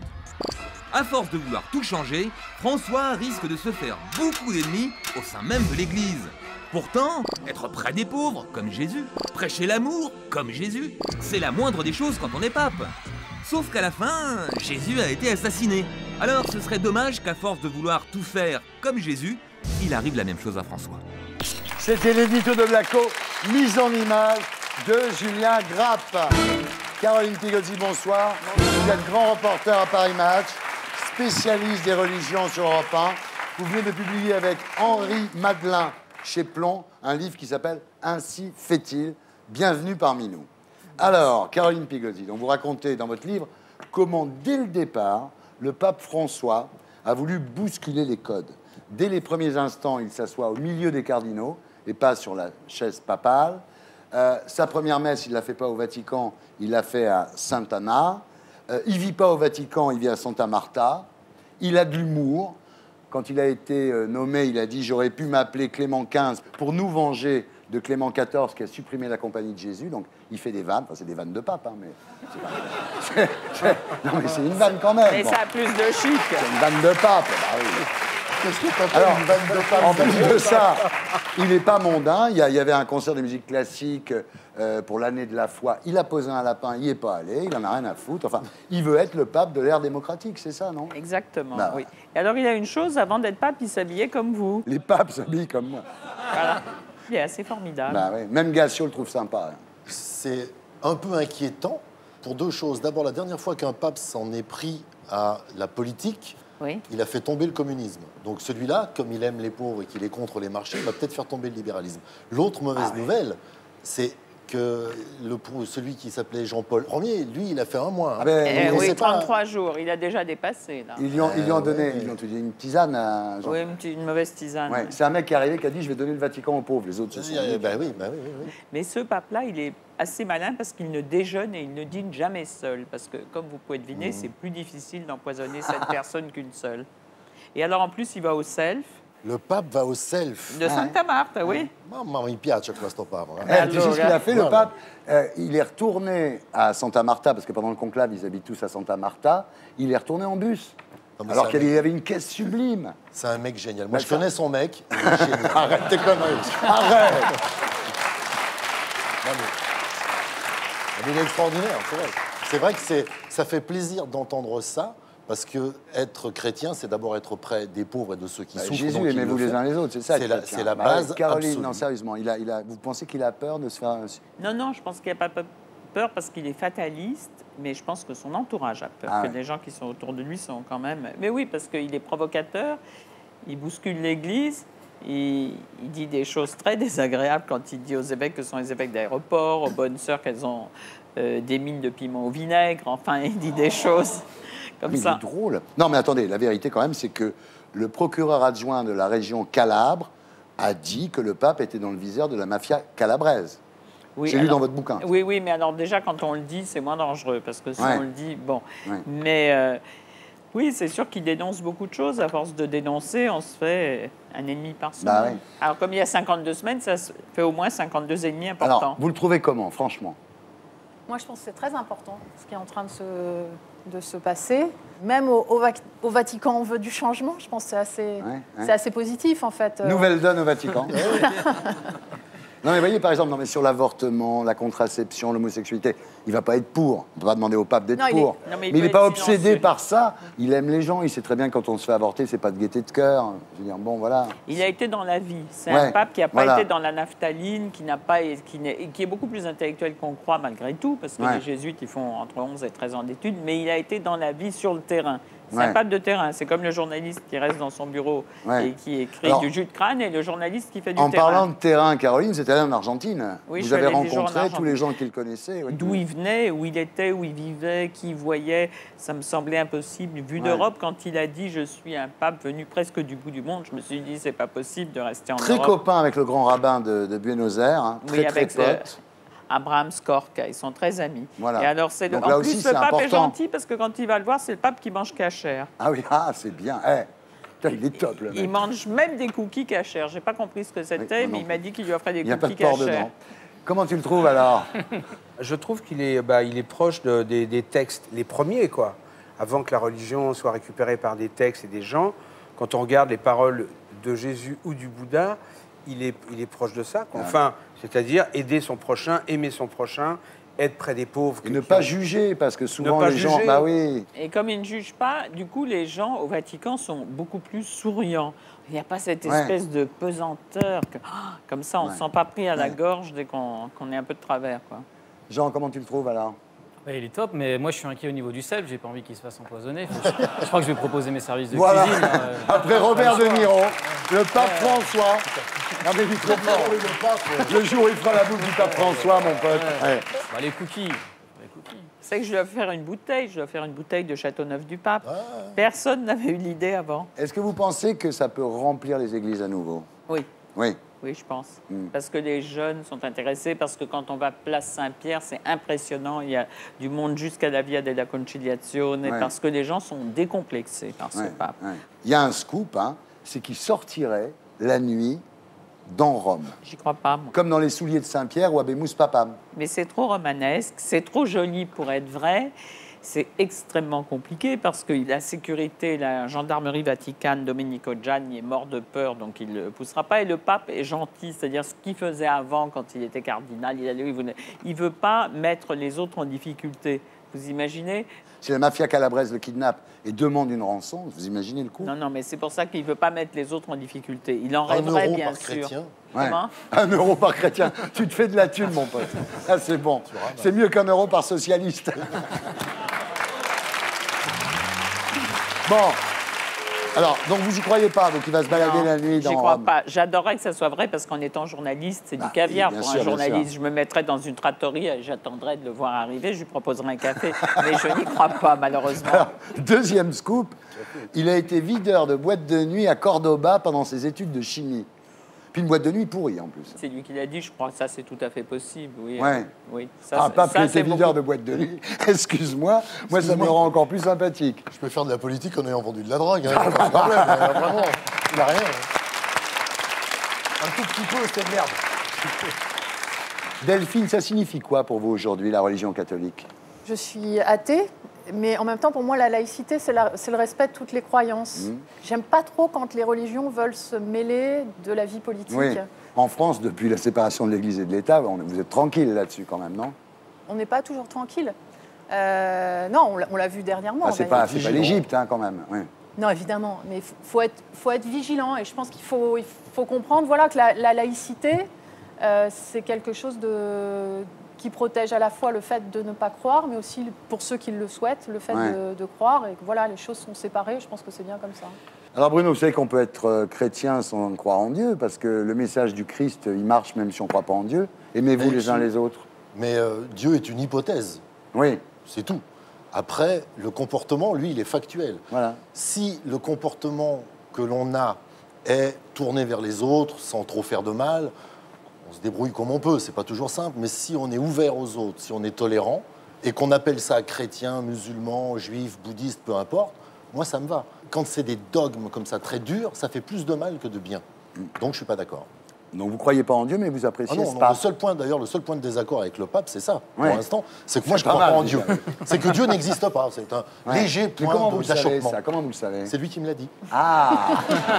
À force de vouloir tout changer, François risque de se faire beaucoup d'ennemis au sein même de l'Église. Pourtant, être près des pauvres, comme Jésus, prêcher l'amour, comme Jésus, c'est la moindre des choses quand on est pape. Sauf qu'à la fin, Jésus a été assassiné. Alors ce serait dommage qu'à force de vouloir tout faire comme Jésus, il arrive la même chose à François. C'était l'édito de Blacko, mise en image de Julien Grappe. Caroline Pigozzi, bonsoir. Vous êtes grand reporter à Paris Match, spécialiste des religions sur Europe un. Vous venez de publier avec Henri Madelin chez Plomb un livre qui s'appelle « Ainsi fait-il ». Bienvenue parmi nous. Alors, Caroline Pigozzi, donc vous racontez dans votre livre comment, dès le départ, le pape François a voulu bousculer les codes. Dès les premiers instants, il s'assoit au milieu des cardinaux et pas sur la chaise papale. Euh, sa première messe, il ne l'a fait pas au Vatican, il l'a fait à Sant'Anna. Euh, il ne vit pas au Vatican, il vit à Santa Marta. Il a de l'humour. Quand il a été euh, nommé, il a dit « J'aurais pu m'appeler Clément quinze pour nous venger de Clément quatorze qui a supprimé la compagnie de Jésus. » Donc, il fait des vannes. Enfin, c'est des vannes de pape, hein, mais... C'est, c'est, non, mais c'est une vanne quand même. Mais bon. Ça a plus de chic. C'est une vanne de pape. Bah, oui. Qu'est-ce que t'appelles une vanne de pape? En plus de ça, il n'est pas mondain. Il y, a, il y avait un concert de musique classique euh, pour l'année de la foi. Il a posé un lapin, il n'y est pas allé. Il n'en a rien à foutre. Enfin, il veut être le pape de l'ère démocratique, c'est ça, non? Exactement, bah, oui. Et alors, il a une chose, avant d'être pape, il s'habillait comme vous. Les papes s'habillent comme moi. Voilà. Il est assez formidable. Bah, oui. Même Gassio le trouve sympa. Hein. C'est un peu inquiétant pour deux choses. D'abord, la dernière fois qu'un pape s'en est pris à la politique, oui. il a fait tomber le communisme. Donc celui-là, comme il aime les pauvres et qu'il est contre les marchés, il va peut-être faire tomber le libéralisme. L'autre mauvaise ah, nouvelle, oui. c'est que le, celui qui s'appelait Jean-Paul Ier, lui, il a fait un mois. Hein. Ah ben, eh oui, trente-trois pas... jours, il a déjà dépassé. Là. Ils lui ont, ils lui ont donné, ils lui ont donné une tisane à Jean. Oui, une, une mauvaise tisane. Ouais, c'est un mec qui est arrivé qui a dit « Je vais donner le Vatican aux pauvres ». Les autres se sont dit... Ben oui, ben oui, oui, oui. Mais ce pape-là, il est assez malin parce qu'il ne déjeune et il ne dîne jamais seul. Parce que, comme vous pouvez deviner, mmh. c'est plus difficile d'empoisonner cette personne qu'une seule. Et alors, en plus, il va au self. Le pape va au self. De Santa Marta, oui. Mamma mi piace questo pape. Eh, tu sais ce qu'il a fait, le pape euh, il est retourné à Santa Marta, parce que pendant le conclave, ils habitent tous à Santa Marta. Il est retourné en bus. Non, alors qu'il y avait une caisse sublime. C'est un mec génial. Moi, bah, je ça... connais son mec. Arrête tes conneries. Arrête. Non, mais... mais il est extraordinaire, c'est vrai. C'est vrai que c'est... ça fait plaisir d'entendre ça, Parce que être chrétien, c'est d'abord être près des pauvres et de ceux qui bah, souffrent. Jésus, aimez-vous les uns les autres, c'est ça. C'est la, c'est la bah, base Caroline, absolue. non, sérieusement, il a, il a, vous pensez qu'il a peur de se faire... Non, non, je pense qu'il n'a pas peur parce qu'il est fataliste, mais je pense que son entourage a peur, ah, que ouais. les gens qui sont autour de lui sont quand même... Mais oui, parce qu'il est provocateur, il bouscule l'Église, il, il dit des choses très désagréables quand il dit aux évêques que sont les évêques d'aéroport, aux bonnes sœurs qu'elles ont euh, des mines de piment au vinaigre, enfin, il dit des choses... Comme mais ça. il est drôle. Non, mais attendez, la vérité quand même, c'est que le procureur adjoint de la région Calabre a dit que le pape était dans le viseur de la mafia calabraise. Oui, J'ai lu dans votre bouquin. Oui, oui, mais alors déjà, quand on le dit, c'est moins dangereux, parce que si ouais. on le dit, bon. Ouais. Mais euh, oui, c'est sûr qu'il dénonce beaucoup de choses. À force de dénoncer, on se fait un ennemi par semaine. Bah, ouais. Alors, comme il y a cinquante-deux semaines, ça fait au moins cinquanté-deux ennemis importants. Alors, vous le trouvez comment, franchement? Moi, je pense que c'est très important, ce qui est en train de se, de se passer. Même au, au, au Vatican, on veut du changement. Je pense que c'est assez, ouais, ouais. c'est assez positif, en fait. Nouvelle donne au Vatican. Non, mais voyez, par exemple, non, mais sur l'avortement, la contraception, l'homosexualité, il ne va pas être pour. On ne peut pas demander au pape d'être pour. Il est... Non, mais il mais il n'est pas obsédé silencieux. par ça. Il aime les gens. Il sait très bien que quand on se fait avorter, c'est pas de gaieté de cœur. Je veux dire, bon, voilà. Il a été dans la vie. C'est ouais, un pape qui n'a pas voilà. été dans la naphtaline, qui n'a pas, qui, est, qui est beaucoup plus intellectuel qu'on croit malgré tout, parce que ouais. les jésuites, ils font entre onze et treize ans d'études, mais il a été dans la vie sur le terrain. C'est ouais. un pape de terrain. C'est comme le journaliste qui reste dans son bureau ouais. et qui écrit Alors, du jus de crâne et le journaliste qui fait du en terrain. En parlant de terrain, Caroline, c'était allé en Argentine. Oui, vous avez rencontré en tous les gens qu'il connaissait. Oui. D'où il venait, où il était, où il vivait, qui il voyait. Ça me semblait impossible. Vu ouais. d'Europe, quand il a dit « je suis un pape venu presque du bout du monde », je me suis dit « c'est pas possible de rester en très Europe ». Très copain avec le grand rabbin de, de Buenos Aires. Hein. Très, oui, très avec pote. Euh, Abraham Skorka, ils sont très amis. Voilà. Et alors, c'est le... en plus, aussi, le pape important. est gentil parce que quand il va le voir, c'est le pape qui mange cachère. Ah oui, ah, c'est bien. Eh, putain, il est top, le mec. Il mange même des cookies cachères. J'ai pas compris ce que c'était, oui, mais il m'a dit qu'il lui offrait des il cookies cachères. Il n'y a pas de porc dedans. Comment tu le trouves, alors? Je trouve qu'il est, bah, il est proche de, des, des textes, les premiers, quoi. Avant que la religion soit récupérée par des textes et des gens, quand on regarde les paroles de Jésus ou du Bouddha, il est, il est proche de ça. Quoi. Enfin, c'est-à-dire aider son prochain, aimer son prochain, être près des pauvres. Et ne pas ont... juger, parce que souvent les juger. gens... Bah oui. Et comme ils ne jugent pas, du coup, les gens au Vatican sont beaucoup plus souriants. Il n'y a pas cette espèce ouais. de pesanteur. Que, oh, comme ça, on ne ouais. se sent pas pris à la ouais. gorge dès qu'on qu'on est un peu de travers. Quoi. Jean, comment tu le trouves, alors? Il est top, mais moi je suis inquiet au niveau du sel, j'ai pas envie qu'il se fasse empoisonner. Je, je crois que je vais proposer mes services de voilà. cuisine. Euh, Après Robert De Niro, le pape euh, François. Non mais il trop fort. Le jour où il fera la bouffe du pape François, mon pote. Ouais. Ouais. Bah, les cookies. Les cookies. C'est que je dois faire une bouteille, je dois faire une bouteille de Châteauneuf du Pape. Ah. Personne n'avait eu l'idée avant. Est-ce que vous pensez que ça peut remplir les églises à nouveau? Oui. Oui. Oui, je pense. Mm. Parce que les jeunes sont intéressés, parce que quand on va place Saint-Pierre, c'est impressionnant. Il y a du monde jusqu'à la Via della Conciliazione, ouais. parce que les gens sont décomplexés par ouais. ce pape. Ouais. Il y a un scoop, hein, c'est qu'il sortirait la nuit dans Rome. J'y crois pas, moi. Comme dans les souliers de Saint-Pierre ou Habemus Papam. Mais c'est trop romanesque, c'est trop joli pour être vrai. C'est extrêmement compliqué parce que la sécurité, la gendarmerie vaticane, Domenico Gianni est mort de peur, donc il ne le poussera pas. Et le pape est gentil, c'est-à-dire ce qu'il faisait avant quand il était cardinal. Il ne il veut pas mettre les autres en difficulté. Vous imaginez? Si la mafia calabraise le kidnappe et demande une rançon, vous imaginez le coup? Non, non, mais c'est pour ça qu'il ne veut pas mettre les autres en difficulté. Il en rêverait, bien sûr. Chrétien. Ouais. Comment? Un euro par chrétien. Tu te fais de la thune, mon pote. Ah, c'est bon. C'est mieux qu'un euro par socialiste. Bon. Alors, donc vous y croyez pas, donc il va se balader non, la nuit dans J'y crois Rome. pas. J'adorerais que ça soit vrai parce qu'en étant journaliste, c'est bah, du caviar oui, pour sûr, un journaliste. Je me mettrais dans une trattoria et j'attendrais de le voir arriver, je lui proposerais un café. Mais je n'y crois pas, malheureusement. Alors, deuxième scoop, il a été videur de boîte de nuit à Cordoba pendant ses études de chimie. Puis une boîte de nuit pourrie, en plus. C'est lui qui l'a dit, je crois que ça, c'est tout à fait possible. Oui, ouais. oui. Ça, un pape qui était videur beaucoup... de boîte de nuit, excuse-moi, moi, ça me rend encore plus sympathique. Je peux faire de la politique en ayant vendu de la drogue, hein, pas de problème, hein, vraiment, il n'a rien. Un tout petit peu, c'est de merde. Delphine, ça signifie quoi pour vous aujourd'hui, la religion catholique? Je suis athée. Mais en même temps, pour moi, la laïcité, c'est le respect de toutes les croyances. Mmh. J'aime pas trop quand les religions veulent se mêler de la vie politique. Oui. En France, depuis la séparation de l'Église et de l'État, vous êtes tranquille là-dessus quand même, non? On n'est pas toujours tranquille. Euh, non, on l'a- on l'a vu dernièrement. Ah, c'est d'ailleurs. pas, c'est pas l'Égypte, hein, quand même. Oui. Non, évidemment, mais il faut être, faut être vigilant et je pense qu'il faut, il faut comprendre voilà, que la, la laïcité, euh, c'est quelque chose de, qui protège à la fois le fait de ne pas croire, mais aussi, pour ceux qui le souhaitent, le fait Ouais. de, de croire et que voilà, les choses sont séparées. Je pense que c'est bien comme ça. Alors Bruno, vous savez qu'on peut être euh, chrétien sans croire en Dieu, parce que le message du Christ, il marche même si on ne croit pas en Dieu. Aimez-vous Mais les qui- uns les autres. Mais euh, Dieu est une hypothèse. Oui. C'est tout. Après, le comportement, lui, il est factuel. Voilà. Si le comportement que l'on a est tourné vers les autres, sans trop faire de mal, on se débrouille comme on peut, c'est pas toujours simple, mais si on est ouvert aux autres, si on est tolérant, et qu'on appelle ça chrétien, musulman, juif, bouddhiste, peu importe, moi, ça me va. Quand c'est des dogmes comme ça, très durs, ça fait plus de mal que de bien. Donc, je suis pas d'accord. Donc vous ne croyez pas en Dieu, mais vous Ah appréciez non, ce non, pape. le seul point, d'ailleurs, le seul point de désaccord avec le pape, c'est ça, Ouais. pour l'instant, c'est que moi, C'est je ne pas crois pas mal, en Dieu. déjà. C'est que Dieu n'existe pas. C'est un Ouais. léger Mais point comment de- vous le savez, d'achoppement. ça Comment vous le savez? C'est lui qui me l'a dit. Ah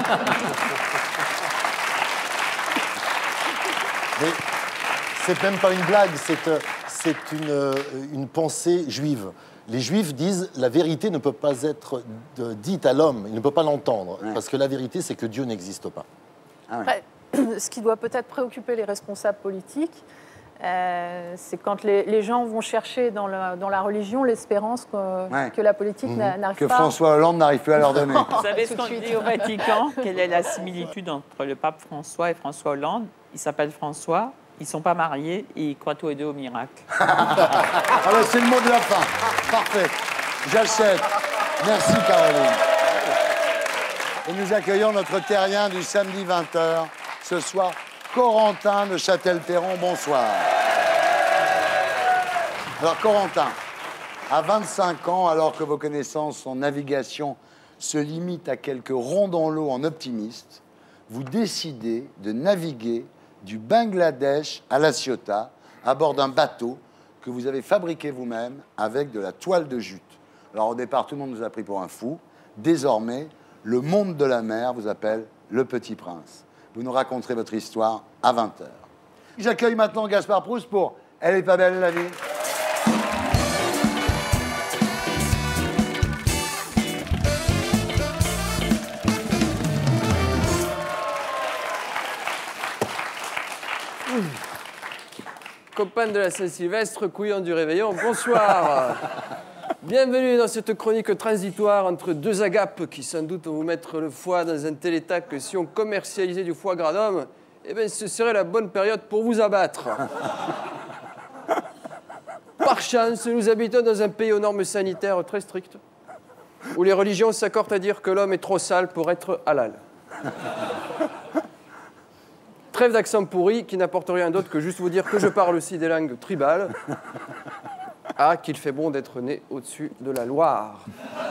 Mais c'est même pas une blague, c'est euh, c'est une, euh, une pensée juive. Les juifs disent la vérité ne peut pas être de- dite à l'homme, il ne peut pas l'entendre, Ouais. parce que la vérité, c'est que Dieu n'existe pas. Ah ouais. Après, ce qui doit peut-être préoccuper les responsables politiques, euh, c'est quand les, les gens vont chercher dans la, dans la religion l'espérance que, Ouais. que la politique n'a- n'arrive Que pas. François Hollande n'arrive plus à leur donner. Vous savez ce Tout de qu'on suite. dit au Vatican? Quelle est la similitude entre le pape François et François Hollande? Il s'appelle François, ils ne sont pas mariés et ils croient tous les deux au miracle. Alors c'est le mot de la fin. Parfait. J'achète. Merci Caroline. Et nous accueillons notre terrien du samedi vingt heures. Ce soir, Corentin de Châtel-Perron. Bonsoir. Alors Corentin, à vingt-cinq ans, alors que vos connaissances en navigation se limitent à quelques ronds dans l'eau en optimiste, vous décidez de naviguer du Bangladesh à La Ciotat à bord d'un bateau que vous avez fabriqué vous-même avec de la toile de jute. Alors au départ, tout le monde nous a pris pour un fou. Désormais, le monde de la mer vous appelle le Petit Prince. Vous nous raconterez votre histoire à vingt heures. J'accueille maintenant Gaspard Proust pour « Elle est pas belle la vie ». Copain de la Saint-Sylvestre, couillon du réveillon, bonsoir. Bienvenue dans cette chronique transitoire entre deux agapes qui sans doute vont vous mettre le foie dans un tel état que si on commercialisait du foie gras d'homme, eh bien ce serait la bonne période pour vous abattre. Par chance, nous habitons dans un pays aux normes sanitaires très strictes, où les religions s'accordent à dire que l'homme est trop sale pour être halal. Trêve d'accent pourri qui n'apporte rien d'autre que juste vous dire que je parle aussi des langues tribales. Ah, qu'il fait bon d'être né au-dessus de la Loire.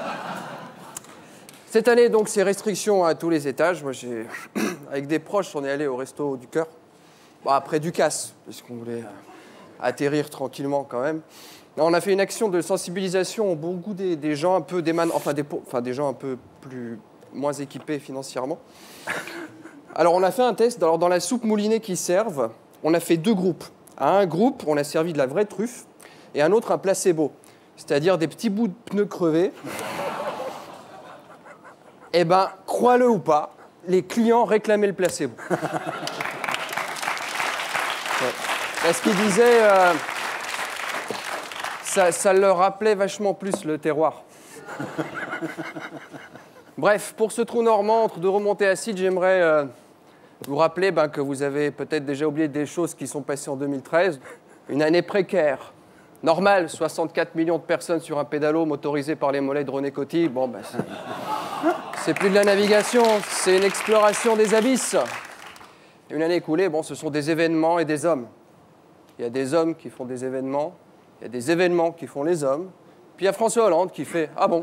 Cette année, donc, c'est restrictions à tous les étages. Moi, j'ai, avec des proches, on est allé au Resto du Cœur. Bon, après Ducasse, parce qu'on voulait euh, atterrir tranquillement quand même. Là, on a fait une action de sensibilisation au bon goût des, des gens un peu déman... enfin, des, enfin des gens un peu plus moins équipés financièrement. Alors, on a fait un test. Alors, dans la soupe moulinée qu'ils servent, on a fait deux groupes. À un groupe, on a servi de la vraie truffe, et à un autre, un placebo, c'est-à-dire des petits bouts de pneus crevés. Eh ben, crois-le ou pas, les clients réclamaient le placebo. Ouais. Parce qu'ils disaient, euh, ça, ça leur rappelait vachement plus le terroir. Bref, pour ce trou normand, entre deux remontées acides, j'aimerais euh, vous rappeler ben, que vous avez peut-être déjà oublié des choses qui sont passées en deux mille treize. Une année précaire. Normal, soixante-quatre millions de personnes sur un pédalo motorisé par les mollets de René Coty. Bon, ben, c'est... c'est plus de la navigation, c'est une exploration des abysses. Une année écoulée, bon, ce sont des événements et des hommes. Il y a des hommes qui font des événements, il y a des événements qui font les hommes, puis il y a François Hollande qui fait « Ah bon ?»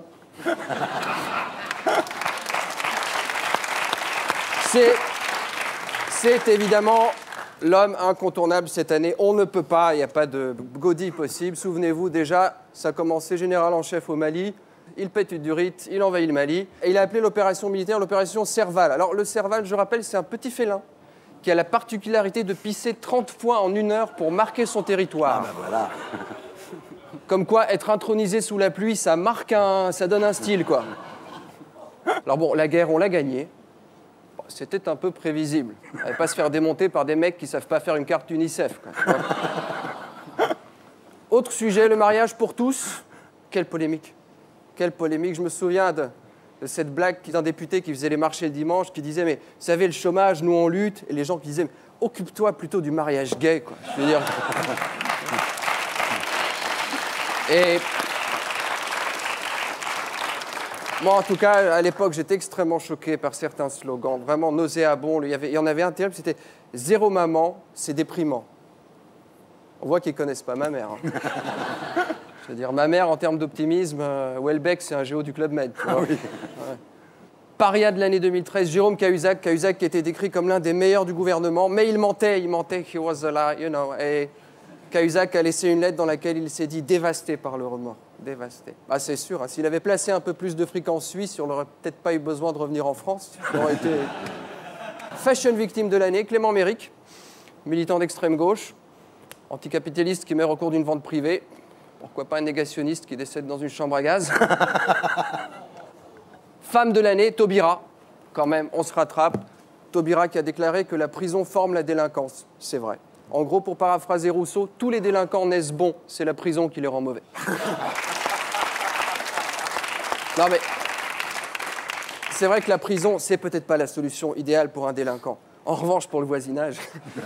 C'est, c'est évidemment l'homme incontournable cette année. On ne peut pas, il n'y a pas de godille possible. Souvenez-vous, déjà, ça a commencé général en chef au Mali. Il pète une durite, il envahit le Mali. Et il a appelé l'opération militaire l'opération Serval. Alors, le Serval, je rappelle, c'est un petit félin qui a la particularité de pisser trente fois en une heure pour marquer son territoire. Ah ben voilà. Comme quoi, être intronisé sous la pluie, ça marque un... ça donne un style, quoi. Alors bon, la guerre, on l'a gagnée. Bon, c'était un peu prévisible. On n'allait pas se faire démonter par des mecs qui savent pas faire une carte UNICEF, quoi. Autre sujet, le mariage pour tous. Quelle polémique. Quelle polémique. Je me souviens de, de cette blague d'un député qui faisait les marchés le dimanche, qui disait, mais vous savez, le chômage, nous on lutte. Et les gens qui disaient, occupe-toi plutôt du mariage gay, quoi. Je veux dire... Et moi, en tout cas, à l'époque, j'étais extrêmement choqué par certains slogans, vraiment nauséabonds. Il y, avait, il y en avait un terrible, c'était « Zéro maman, c'est déprimant ». On voit qu'ils ne connaissent pas ma mère. Hein. Je veux dire, ma mère, en termes d'optimisme, euh, Welbeck, c'est un géo du Club Med. Tu vois. Ah oui. Ouais. Paria de l'année deux mille treize, Jérôme Cahuzac, Cahuzac qui était décrit comme l'un des meilleurs du gouvernement, mais il mentait, il mentait, he was alive, you know. Et Cahuzac a laissé une lettre dans laquelle il s'est dit dévasté par le remords. Dévasté. Ah, c'est sûr, hein, s'il avait placé un peu plus de fric en Suisse, on n'aurait peut-être pas eu besoin de revenir en France. Il aurait été... Fashion victime de l'année, Clément Méric, militant d'extrême gauche, anticapitaliste qui meurt au cours d'une vente privée. Pourquoi pas un négationniste qui décède dans une chambre à gaz. Femme de l'année, Taubira. Quand même, on se rattrape. Taubira qui a déclaré que la prison forme la délinquance. C'est vrai. En gros, pour paraphraser Rousseau, tous les délinquants naissent bons, c'est la prison qui les rend mauvais. Non mais, c'est vrai que la prison, c'est peut-être pas la solution idéale pour un délinquant. En revanche, pour le voisinage...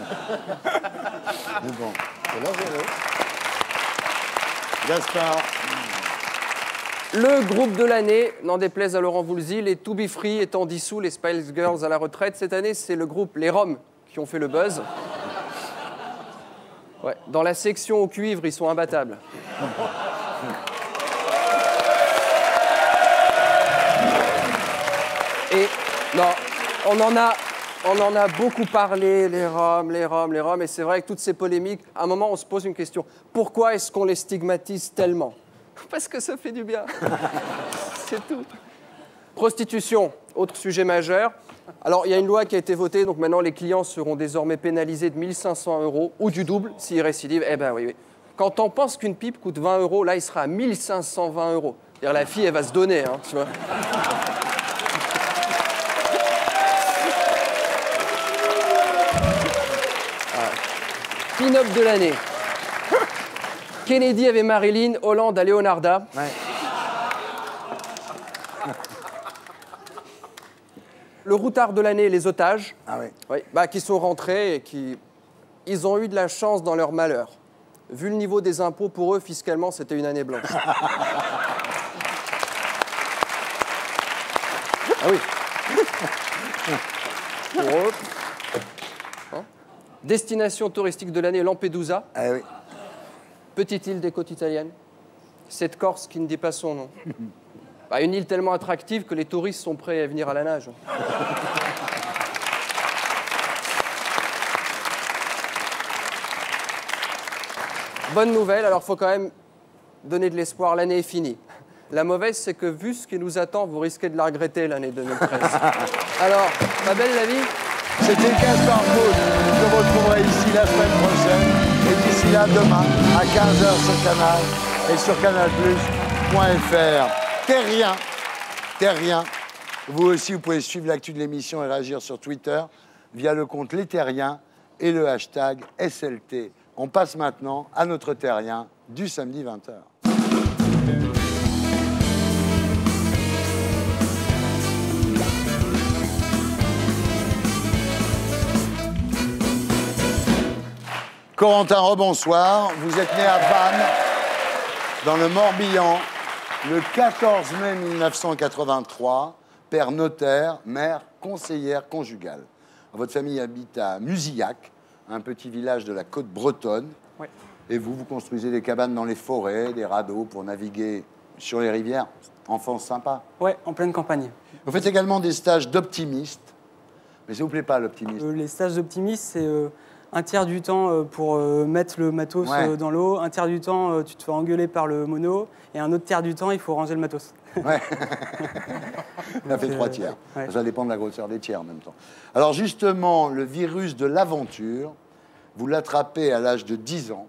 Mais bon, c'est là, Gaspard. Le groupe de l'année, n'en déplaise à Laurent Voulzy, les To Be Free étant dissous, les Spice Girls à la retraite. Cette année, c'est le groupe Les Roms qui ont fait le buzz. Ouais, dans la section au cuivre, ils sont imbattables. Et non, on en a, on en a beaucoup parlé, les Roms, les Roms, les Roms, et c'est vrai que toutes ces polémiques, à un moment, on se pose une question. Pourquoi est-ce qu'on les stigmatise tellement? Parce que ça fait du bien. C'est tout. Prostitution, autre sujet majeur. Alors, il y a une loi qui a été votée, donc maintenant les clients seront désormais pénalisés de mille cinq cents euros ou du double s'ils récidivent. Eh ben oui, oui. Quand on pense qu'une pipe coûte vingt euros, là, il sera à mille cinq cent vingt euros. C'est-à-dire la fille, elle va se donner, hein, tu vois. Pin-up de l'année. Kennedy avait Marilyn, Hollande à Leonarda. Ouais. Le routard de l'année, les otages, ah oui. Oui, bah, qui sont rentrés et qui ils ont eu de la chance dans leur malheur. Vu le niveau des impôts, pour eux, fiscalement, c'était une année blanche. Ah oui. Pour eux. Hein? Destination touristique de l'année, Lampedusa. Ah oui. Petite île des côtes italiennes. Cette Corse qui ne dit pas son nom. Bah, une île tellement attractive que les touristes sont prêts à venir à la nage. Bonne nouvelle, alors il faut quand même donner de l'espoir, l'année est finie. La mauvaise, c'est que vu ce qui nous attend, vous risquez de la regretter l'année deux mille treize. Alors, pas belle la vie? C'était Gaspard Proust. Je vous retrouverai ici la semaine prochaine. Et d'ici là, demain, à quinze heures sur Canal et sur canal plus point f r. Terrien, Terrien. Vous aussi, vous pouvez suivre l'actu de l'émission et réagir sur Twitter via le compte Les Terriens et le hashtag S L T. On passe maintenant à notre Terrien du samedi vingt heures. Corentin, rebonsoir. Vous êtes né à Vannes, dans le Morbihan, le quatorze mai mille neuf cent quatre-vingt-trois, père notaire, mère conseillère conjugale. Votre famille habite à Musillac, un petit village de la côte bretonne. Oui. Et vous, vous construisez des cabanes dans les forêts, des radeaux pour naviguer sur les rivières. Enfance sympa. Oui, en pleine campagne. Vous faites également des stages d'optimiste. Mais ça vous plaît pas, l'optimiste? euh, Les stages d'optimiste, c'est euh, un tiers du temps euh, pour euh, mettre le matos ouais. euh, dans l'eau, un tiers du temps, euh, tu te fais engueuler par le mono, et un autre tiers du temps, il faut ranger le matos. Ouais. Ça fait euh, trois tiers. Ouais. Ça dépend de la grosseur des tiers en même temps. Alors justement, le virus de l'aventure, vous l'attrapez à l'âge de dix ans,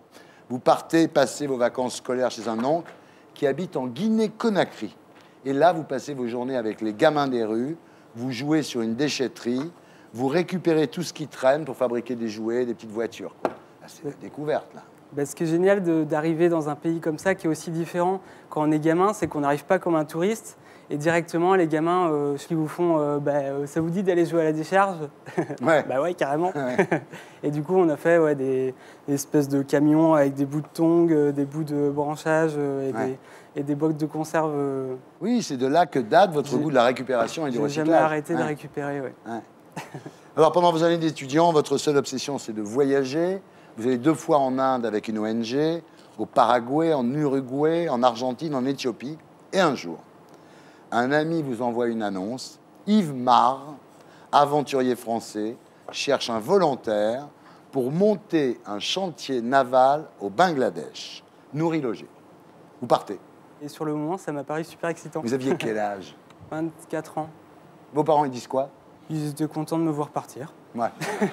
vous partez passer vos vacances scolaires chez un oncle qui habite en Guinée-Conakry. Et là, vous passez vos journées avec les gamins des rues, vous jouez sur une déchetterie, vous récupérez tout ce qui traîne pour fabriquer des jouets, des petites voitures. C'est la découverte, là. Ben, ce qui est génial d'arriver dans un pays comme ça, qui est aussi différent quand on est gamin, c'est qu'on n'arrive pas comme un touriste. Et directement, les gamins, euh, ce qu'ils vous font, euh, bah, euh, ça vous dit d'aller jouer à la décharge? Ouais. Bah ouais, carrément. Ouais. Et du coup, on a fait ouais, des, des espèces de camions avec des bouts de tongs, euh, des bouts de branchage euh, et, Ouais. des, et des bocs de conserve. Euh... Oui, c'est de là que date votre goût de la récupération et du J'ai recyclage. jamais arrêté Ouais. de récupérer, ouais. Ouais. Alors, pendant vos années d'étudiant, votre seule obsession, c'est de voyager. Vous allez deux fois en Inde avec une O N G, au Paraguay, en Uruguay, en Argentine, en Éthiopie. Et un jour, un ami vous envoie une annonce. Yves Marre, aventurier français, cherche un volontaire pour monter un chantier naval au Bangladesh. Nourri-logé. Vous partez. Et sur le moment, ça m'a paru super excitant. Vous aviez quel âge? vingt-quatre ans. Vos parents, ils disent quoi? Ils étaient contents de me voir partir. Ouais.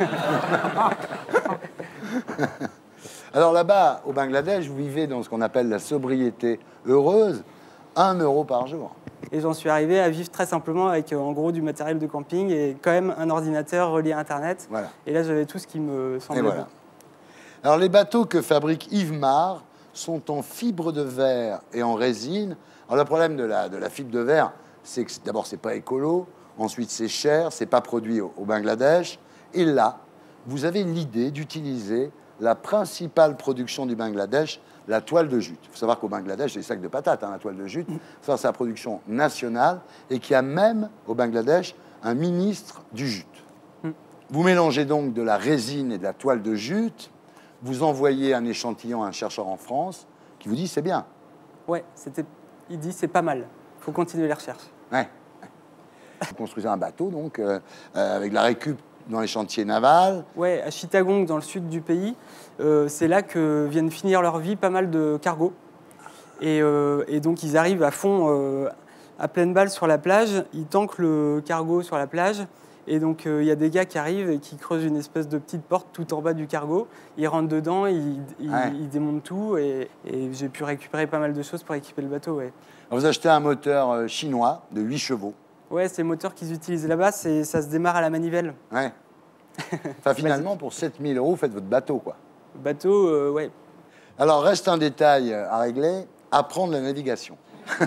Alors là-bas, au Bangladesh, vous vivez dans ce qu'on appelle la sobriété heureuse, un euro par jour. Et j'en suis arrivé à vivre très simplement avec, euh, en gros, du matériel de camping et quand même un ordinateur relié à Internet. Voilà. Et là, j'avais tout ce qui me semblait Et voilà. bon. Alors les bateaux que fabrique Yves Marre sont en fibre de verre et en résine. Alors le problème de la, de la fibre de verre, c'est que d'abord, c'est pas écolo. Ensuite, c'est cher, c'est pas produit au, au Bangladesh. Et là, vous avez l'idée d'utiliser la principale production du Bangladesh, la toile de jute. Il faut savoir qu'au Bangladesh, c'est des sacs de patates, hein, la toile de jute. Ça, c'est la production nationale et qu'il y a même au Bangladesh un ministre du jute. Mm. Vous mélangez donc de la résine et de la toile de jute. Vous envoyez un échantillon à un chercheur en France qui vous dit c'est bien. Ouais, c'était. Il dit c'est pas mal. Il faut continuer les recherches. Ouais. Vous construisez un bateau donc euh, euh, avec de la récup dans les chantiers navals. Ouais, à Chittagong, dans le sud du pays, euh, c'est là que viennent finir leur vie pas mal de cargos. Et, euh, et donc ils arrivent à fond, euh, à pleine balle sur la plage. Ils tankent le cargo sur la plage. Et donc il euh, y a des gars qui arrivent et qui creusent une espèce de petite porte tout en bas du cargo. Ils rentrent dedans, ils, ils, Ouais. ils démontent tout. Et, et j'ai pu récupérer pas mal de choses pour équiper le bateau. Ouais, Alors, vous achetez un moteur euh, chinois de huit chevaux. ouais, c'est le moteur qu'ils utilisent là-bas, c'est- ça se démarre à la manivelle. Ouais. Enfin, finalement, pour sept mille euros, vous faites votre bateau, quoi. Le bateau, euh, ouais. Alors, reste un détail euh, à régler, apprendre la navigation.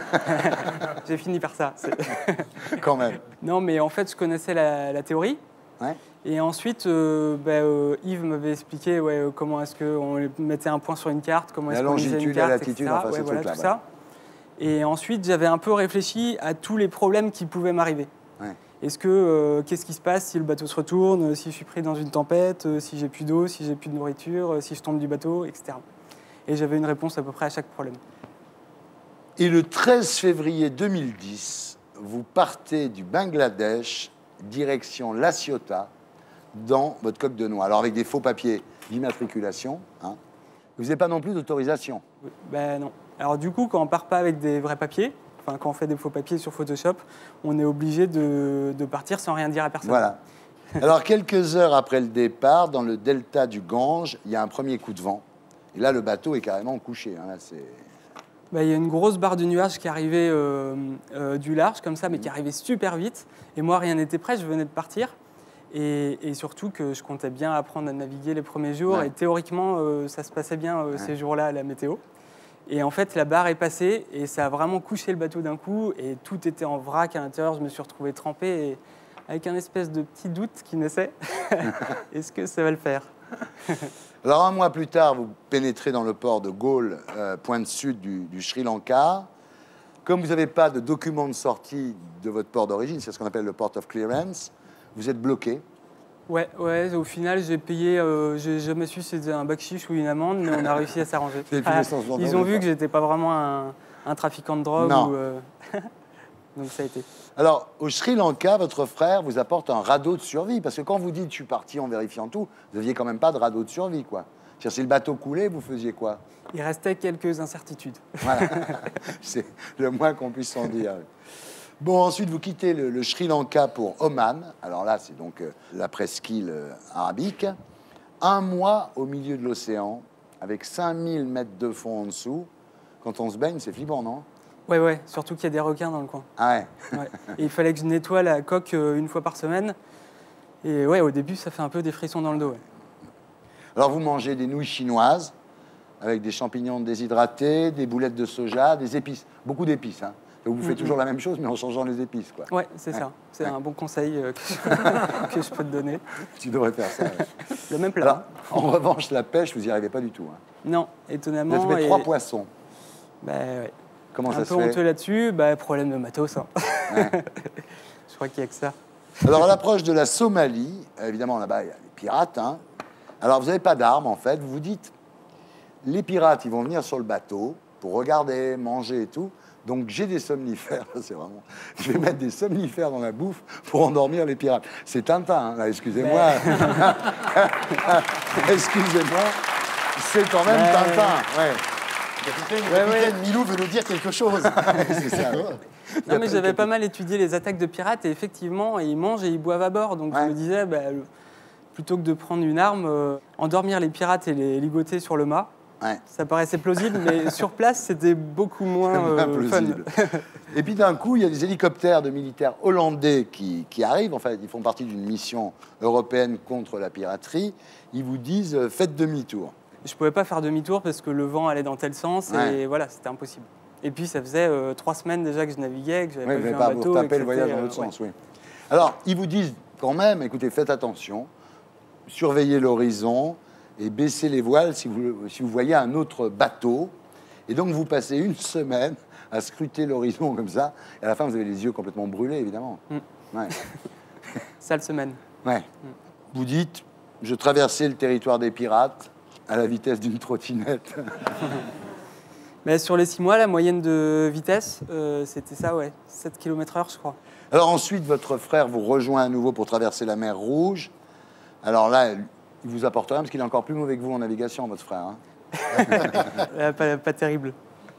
J'ai fini par ça. c'est- Quand même. Non, mais en fait, je connaissais la, la théorie. Ouais. Et ensuite, euh, bah, euh, Yves m'avait expliqué ouais, euh, comment est-ce qu'on mettait un point sur une carte, comment La est-ce qu'on lisait une longitude, la carte, latitude, et cetera. enfin, ces Ouais, voilà, trucs-là, tout ouais. ça. Et ensuite, j'avais un peu réfléchi à tous les problèmes qui pouvaient m'arriver. Ouais. Est-ce que, euh, qu'est-ce qui se passe si le bateau se retourne, si je suis pris dans une tempête, euh, si j'ai plus d'eau, si j'ai plus de nourriture, euh, si je tombe du bateau, et cetera. Et j'avais une réponse à peu près à chaque problème. Et le treize février deux mille dix, vous partez du Bangladesh, direction La Ciotat, dans votre coque de noix. Alors avec des faux papiers d'immatriculation, hein. Vous n'avez pas non plus d'autorisation. Ben non. Alors du coup, quand on part pas avec des vrais papiers, enfin quand on fait des faux papiers sur Photoshop, on est obligé de, de partir sans rien dire à personne. Voilà. Alors quelques heures après le départ, dans le delta du Gange, il y a un premier coup de vent. Et là, le bateau est carrément couché. Hein. Là, c'est... Ben, il y a une grosse barre de nuages qui arrivait euh, euh, du large, comme ça, mais qui arrivait super vite. Et moi, rien n'était prêt, je venais de partir. Et, et surtout que je comptais bien apprendre à naviguer les premiers jours. Ouais. Et théoriquement, euh, ça se passait bien euh, Ouais. ces jours-là à la météo. Et en fait, la barre est passée et ça a vraiment couché le bateau d'un coup. Et tout était en vrac à l'intérieur. Je me suis retrouvé trempé et avec un espèce de petit doute qui naissait. Est-ce que ça va le faire? Alors un mois plus tard, vous pénétrez dans le port de Gaule, euh, pointe sud du, du Sri Lanka. Comme vous n'avez pas de document de sortie de votre port d'origine, c'est ce qu'on appelle le port of clearance, vous êtes bloqué. Ouais, ouais, au final, j'ai payé, euh, j'ai jamais su si c'était un bakchich ou une amende, mais on a réussi à s'arranger. C'est tous les sens de Ils ont vu l'entendre. que j'étais pas vraiment un, un trafiquant de drogue. Non. Ou, euh, donc ça a été. Alors, au Sri Lanka, votre frère vous apporte un radeau de survie, parce que quand vous dites « je suis parti en vérifiant tout », vous n'aviez quand même pas de radeau de survie, quoi. C'est-à-dire, si le bateau coulait, vous faisiez quoi? Il restait quelques incertitudes. Voilà. C'est le moins qu'on puisse en dire. Bon, ensuite, vous quittez le, le Sri Lanka pour Oman. Alors là, c'est donc euh, la presqu'île euh, arabique. Un mois au milieu de l'océan, avec cinq mille mètres de fond en dessous. Quand on se baigne, c'est flippant, non? Ouais, ouais, surtout qu'il y a des requins dans le coin. Ah ouais, ouais. Et il fallait que je nettoie la coque euh, une fois par semaine. Et ouais, au début, ça fait un peu des frissons dans le dos. Ouais. Alors, vous mangez des nouilles chinoises avec des champignons déshydratés, des boulettes de soja, des épices. Beaucoup d'épices, hein. Vous faites Mm-hmm. toujours la même chose, mais en changeant les épices, quoi. Ouais, c'est ouais. ça. C'est ouais. un bon conseil euh, que, je... que je peux te donner. Tu devrais faire ça. Ouais. Le même plat. Alors, en revanche, la pêche, vous n'y arrivez pas du tout. Hein. Non, étonnamment. Vous avez fait et... trois poissons. Bah, ouais. Comment un ça se fait? Un peu honteux là-dessus, bah, problème de matos. Hein. Ouais. Je crois qu'il n'y a que ça. Alors, à l'approche de la Somalie, évidemment, là-bas, il y a les pirates. Hein. Alors, vous n'avez pas d'armes, en fait. Vous vous dites, les pirates, ils vont venir sur le bateau pour regarder, manger et tout. Donc, j'ai des somnifères. C'est vraiment... Je vais mettre des somnifères dans la bouffe pour endormir les pirates. C'est Tintin, hein. Excusez-moi. Mais... Excusez-moi. C'est quand même ouais. Tintin. Ouais. Le capitaine, ouais, capitaine ouais. Milou veut nous dire quelque chose. C'est ça. Ouais. Non, mais j'avais pas mal étudié les attaques de pirates et effectivement, ils mangent et ils boivent à bord. Donc, ouais. je me disais, bah, plutôt que de prendre une arme, euh, endormir les pirates et les ligoter sur le mât. Ouais. Ça paraissait plausible, mais sur place, c'était beaucoup moins euh, fun. Et puis d'un coup, il y a des hélicoptères de militaires hollandais qui, qui arrivent. En fait, ils font partie d'une mission européenne contre la piraterie. Ils vous disent euh, faites demi-tour. Je pouvais pas faire demi-tour parce que le vent allait dans tel sens ouais. et voilà, c'était impossible. Et puis ça faisait euh, trois semaines déjà que je naviguais, que j'avais ouais, pas vu un pas bateau. Vous tapez le voyage dans l'autre euh, sens, ouais. oui. Alors, ils vous disent quand même, écoutez, faites attention, surveillez l'horizon et baissez les voiles si vous, si vous voyez un autre bateau. Et donc, vous passez une semaine à scruter l'horizon comme ça. Et à la fin, vous avez les yeux complètement brûlés, évidemment. Mm. Ouais. Sale semaine. Ouais. Mm. Vous dites, je traversais le territoire des pirates à la vitesse d'une trottinette. Mais sur les six mois, la moyenne de vitesse, euh, c'était ça, ouais, sept kilomètres heure, je crois. Alors ensuite, votre frère vous rejoint à nouveau pour traverser la mer Rouge. Alors là, il vous apporte rien parce qu'il est encore plus mauvais que vous en navigation, votre frère. Hein. euh, pas, pas terrible.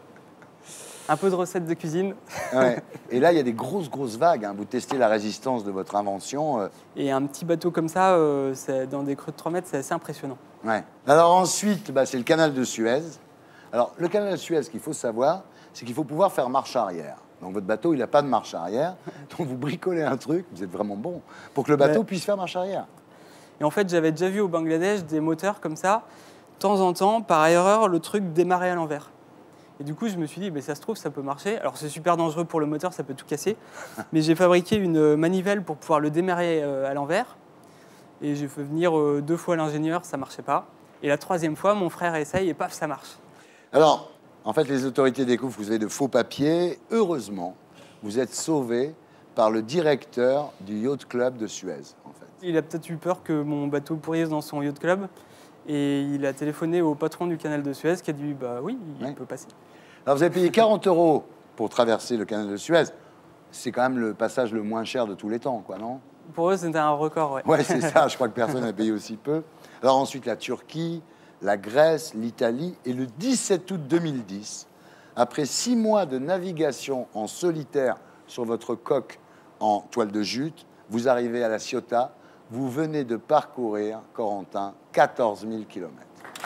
Un peu de recettes de cuisine. Ouais. Et là, il y a des grosses, grosses vagues. Hein. Vous testez la résistance de votre invention. Euh... Et un petit bateau comme ça, euh, dans des creux de trois mètres, c'est assez impressionnant. Ouais. Alors ensuite, bah, c'est le canal de Suez. Alors, le canal de Suez, ce qu'il faut savoir, c'est qu'il faut pouvoir faire marche arrière. Donc, votre bateau, il n'a pas de marche arrière. Donc, vous bricolez un truc, vous êtes vraiment bon, pour que le bateau ouais. puisse faire marche arrière. Et en fait, j'avais déjà vu au Bangladesh des moteurs comme ça. De temps en temps, par erreur, le truc démarrait à l'envers. Et du coup, je me suis dit, bah, ça se trouve, ça peut marcher. Alors, c'est super dangereux pour le moteur, ça peut tout casser. Mais j'ai fabriqué une manivelle pour pouvoir le démarrer à l'envers. Et j'ai fait venir deux fois l'ingénieur, ça ne marchait pas. Et la troisième fois, mon frère essaye et paf, ça marche. Alors, en fait, les autorités découvrent que vous avez de faux papiers. Heureusement, vous êtes sauvé par le directeur du Yacht Club de Suez, en fait. Il a peut-être eu peur que mon bateau pourrisse dans son Yacht Club. Et il a téléphoné au patron du canal de Suez qui a dit, bah oui, il ouais. peut passer. Alors, vous avez payé quarante euros pour traverser le canal de Suez. C'est quand même le passage le moins cher de tous les temps, quoi, non? Pour eux, c'était un record, ouais. Ouais, c'est ça. Je crois que personne n'a payé aussi peu. Alors ensuite, la Turquie, la Grèce, l'Italie. Et le dix-sept août deux mille dix, après six mois de navigation en solitaire sur votre coque en toile de jute, vous arrivez à la Ciotat. Vous venez de parcourir, Corentin, quatorze mille kilomètres.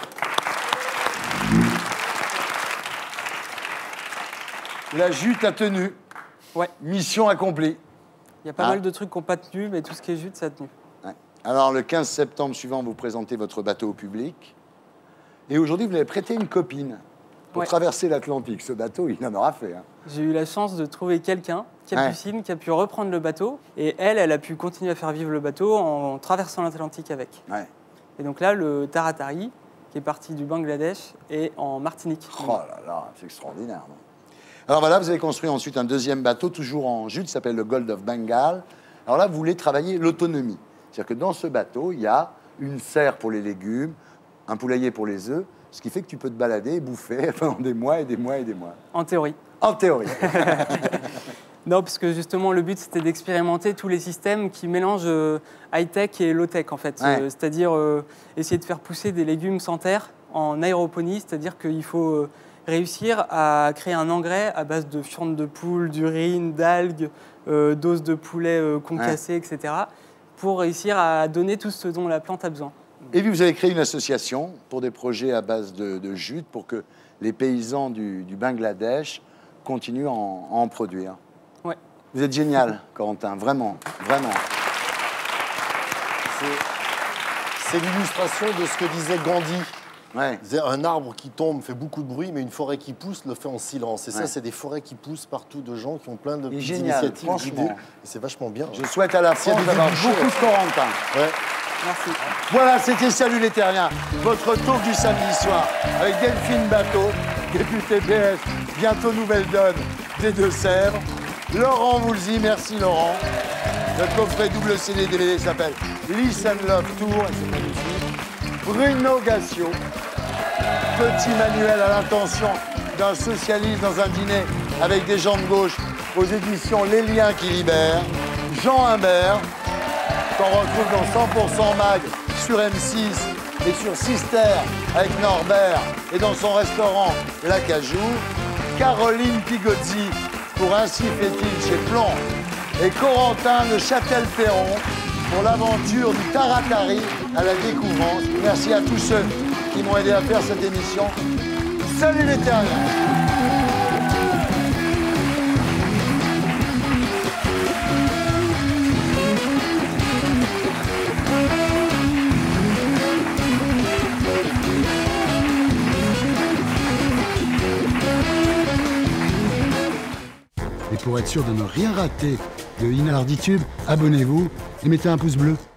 La jute a tenu. Ouais. Mission accomplie. Il y a pas ah. mal de trucs qui n'ont pas tenu, mais tout ce qui est jute, ça a tenu. Ouais. Alors, le quinze septembre suivant, vous présentez votre bateau au public. Et aujourd'hui, vous l'avez prêté une copine pour ouais. traverser l'Atlantique. Ce bateau, il en aura fait. Hein. J'ai eu la chance de trouver quelqu'un, Capucine, ouais. qui a pu reprendre le bateau. Et elle, elle a pu continuer à faire vivre le bateau en traversant l'Atlantique avec. Ouais. Et donc là, le Taratari, qui est parti du Bangladesh, est en Martinique. Oh là là, c'est extraordinaire. Non? Alors voilà, vous avez construit ensuite un deuxième bateau, toujours en jute, qui s'appelle le Gold of Bengal. Alors là, vous voulez travailler l'autonomie. C'est-à-dire que dans ce bateau, il y a une serre pour les légumes, un poulailler pour les œufs, ce qui fait que tu peux te balader et bouffer pendant des mois et des mois et des mois. En théorie. En théorie. Non, parce que justement, le but, c'était d'expérimenter tous les systèmes qui mélangent euh, high-tech et low-tech, en fait. Ouais. Euh, c'est-à-dire euh, essayer de faire pousser des légumes sans terre en aéroponie, c'est-à-dire qu'il faut... Euh, réussir à créer un engrais à base de fientes de poule, d'urine, d'algues, euh, d'os de poulet euh, concassés, ouais. et cetera, pour réussir à donner tout ce dont la plante a besoin. Et puis vous avez créé une association pour des projets à base de, de jute pour que les paysans du, du Bangladesh continuent à en, à en produire. Ouais. Vous êtes génial, Corentin, vraiment, vraiment. C'est l'illustration de ce que disait Gandhi. Ouais. Un arbre qui tombe fait beaucoup de bruit, mais une forêt qui pousse le fait en silence. Et ça, ouais. c'est des forêts qui poussent partout de gens qui ont plein de petites génial, initiatives, d'idées. franchement. C'est vachement bien. Je souhaite à la France d'avoir beaucoup de Corentin. Ouais. Merci. Voilà, c'était Salut les Terriens, votre talk du samedi soir avec Delphine Bateau, députée P S, bientôt Nouvelle Donne des Deux-Sèvres. Laurent Voulzy, merci Laurent. Notre coffret double C D D V D s'appelle Listen Love Tour, et c'est magnifique. Bruno Gassio, petit manuel à l'intention d'un socialiste dans un dîner avec des gens de gauche aux éditions Les Liens qui libèrent. Jean Humbert, qu'on retrouve dans cent pour cent Mag sur M six et sur Sister avec Norbert et dans son restaurant L'Acajou. Caroline Pigozzi pour Ainsi fait-il chez Plomb et Corentin de Châtel-Perron pour l'aventure du Taratari à la découvrance. Merci à tous ceux qui m'ont aidé à faire cette émission. Salut les terriens! Et pour être sûr de ne rien rater de Inarditube, abonnez-vous et mettez un pouce bleu.